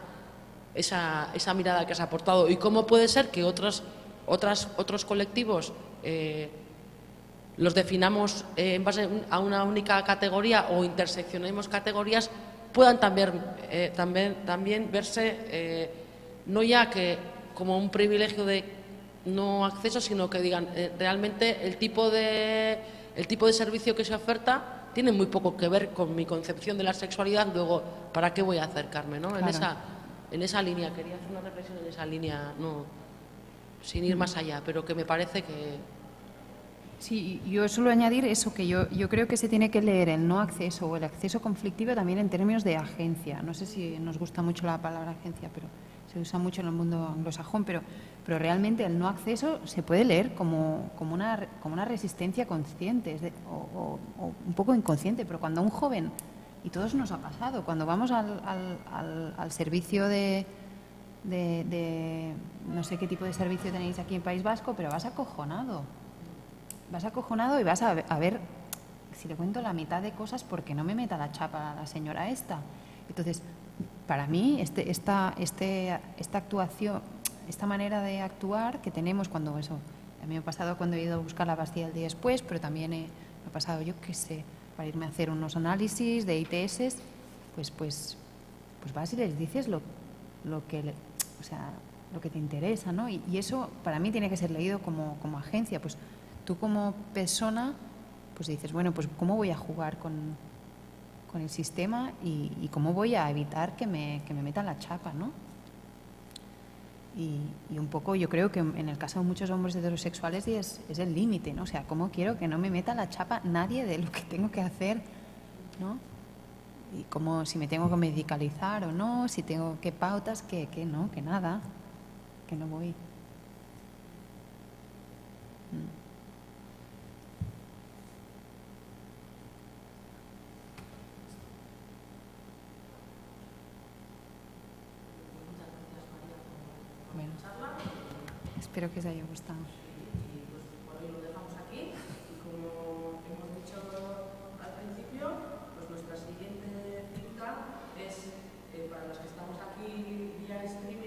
esa, esa mirada que has aportado y cómo puede ser que otros, otras, otros colectivos eh, los definamos eh, en base a una única categoría o interseccionemos categorías, puedan también, eh, también, también verse eh, no ya que como un privilegio de no acceso, sino que digan eh, realmente el tipo de, el tipo de servicio que se oferta tiene muy poco que ver con mi concepción de la sexualidad, luego, ¿para qué voy a acercarme, ¿no? Claro. En esa, en esa línea, quería hacer una reflexión en esa línea, no, sin ir más allá, pero que me parece que... Sí, yo suelo añadir eso, que yo, yo creo que se tiene que leer el no acceso o el acceso conflictivo también en términos de agencia. No sé si nos gusta mucho la palabra agencia, pero se usa mucho en el mundo anglosajón, pero, pero realmente el no acceso se puede leer como, como, una, como una resistencia consciente es de, o, o, o un poco inconsciente, pero cuando un joven, y todos nos ha pasado, cuando vamos al, al, al, al servicio de, de, de, no sé qué tipo de servicio tenéis aquí en País Vasco, pero vas acojonado, vas acojonado y vas a ver, a ver si le cuento la mitad de cosas porque no me meta la chapa a la señora esta. Entonces, para mí, este, esta, este, esta actuación, esta manera de actuar que tenemos cuando eso, a mí me ha pasado cuando he ido a buscar la pastilla el día después, pero también he, me ha pasado, yo qué sé, para irme a hacer unos análisis de I T S, pues, pues, pues vas y les dices lo, lo que, le, o sea, lo que te interesa, ¿no? Y, y eso para mí tiene que ser leído como, como agencia. Pues tú como persona, pues dices, bueno, pues ¿cómo voy a jugar con, con el sistema y, y cómo voy a evitar que me, que me metan la chapa, ¿no? Y, y un poco yo creo que en el caso de muchos hombres heterosexuales es, es el límite, ¿no? O sea, ¿cómo quiero que no me meta la chapa nadie de lo que tengo que hacer, ¿no? Y cómo, si me tengo que medicalizar o no, si tengo que pautas, que, que no, que nada, que no voy. Mm. Bueno, espero que os haya gustado. Y pues por hoy lo dejamos aquí. Y como hemos dicho al principio, pues nuestra siguiente cita es eh, para las que estamos aquí vía streaming.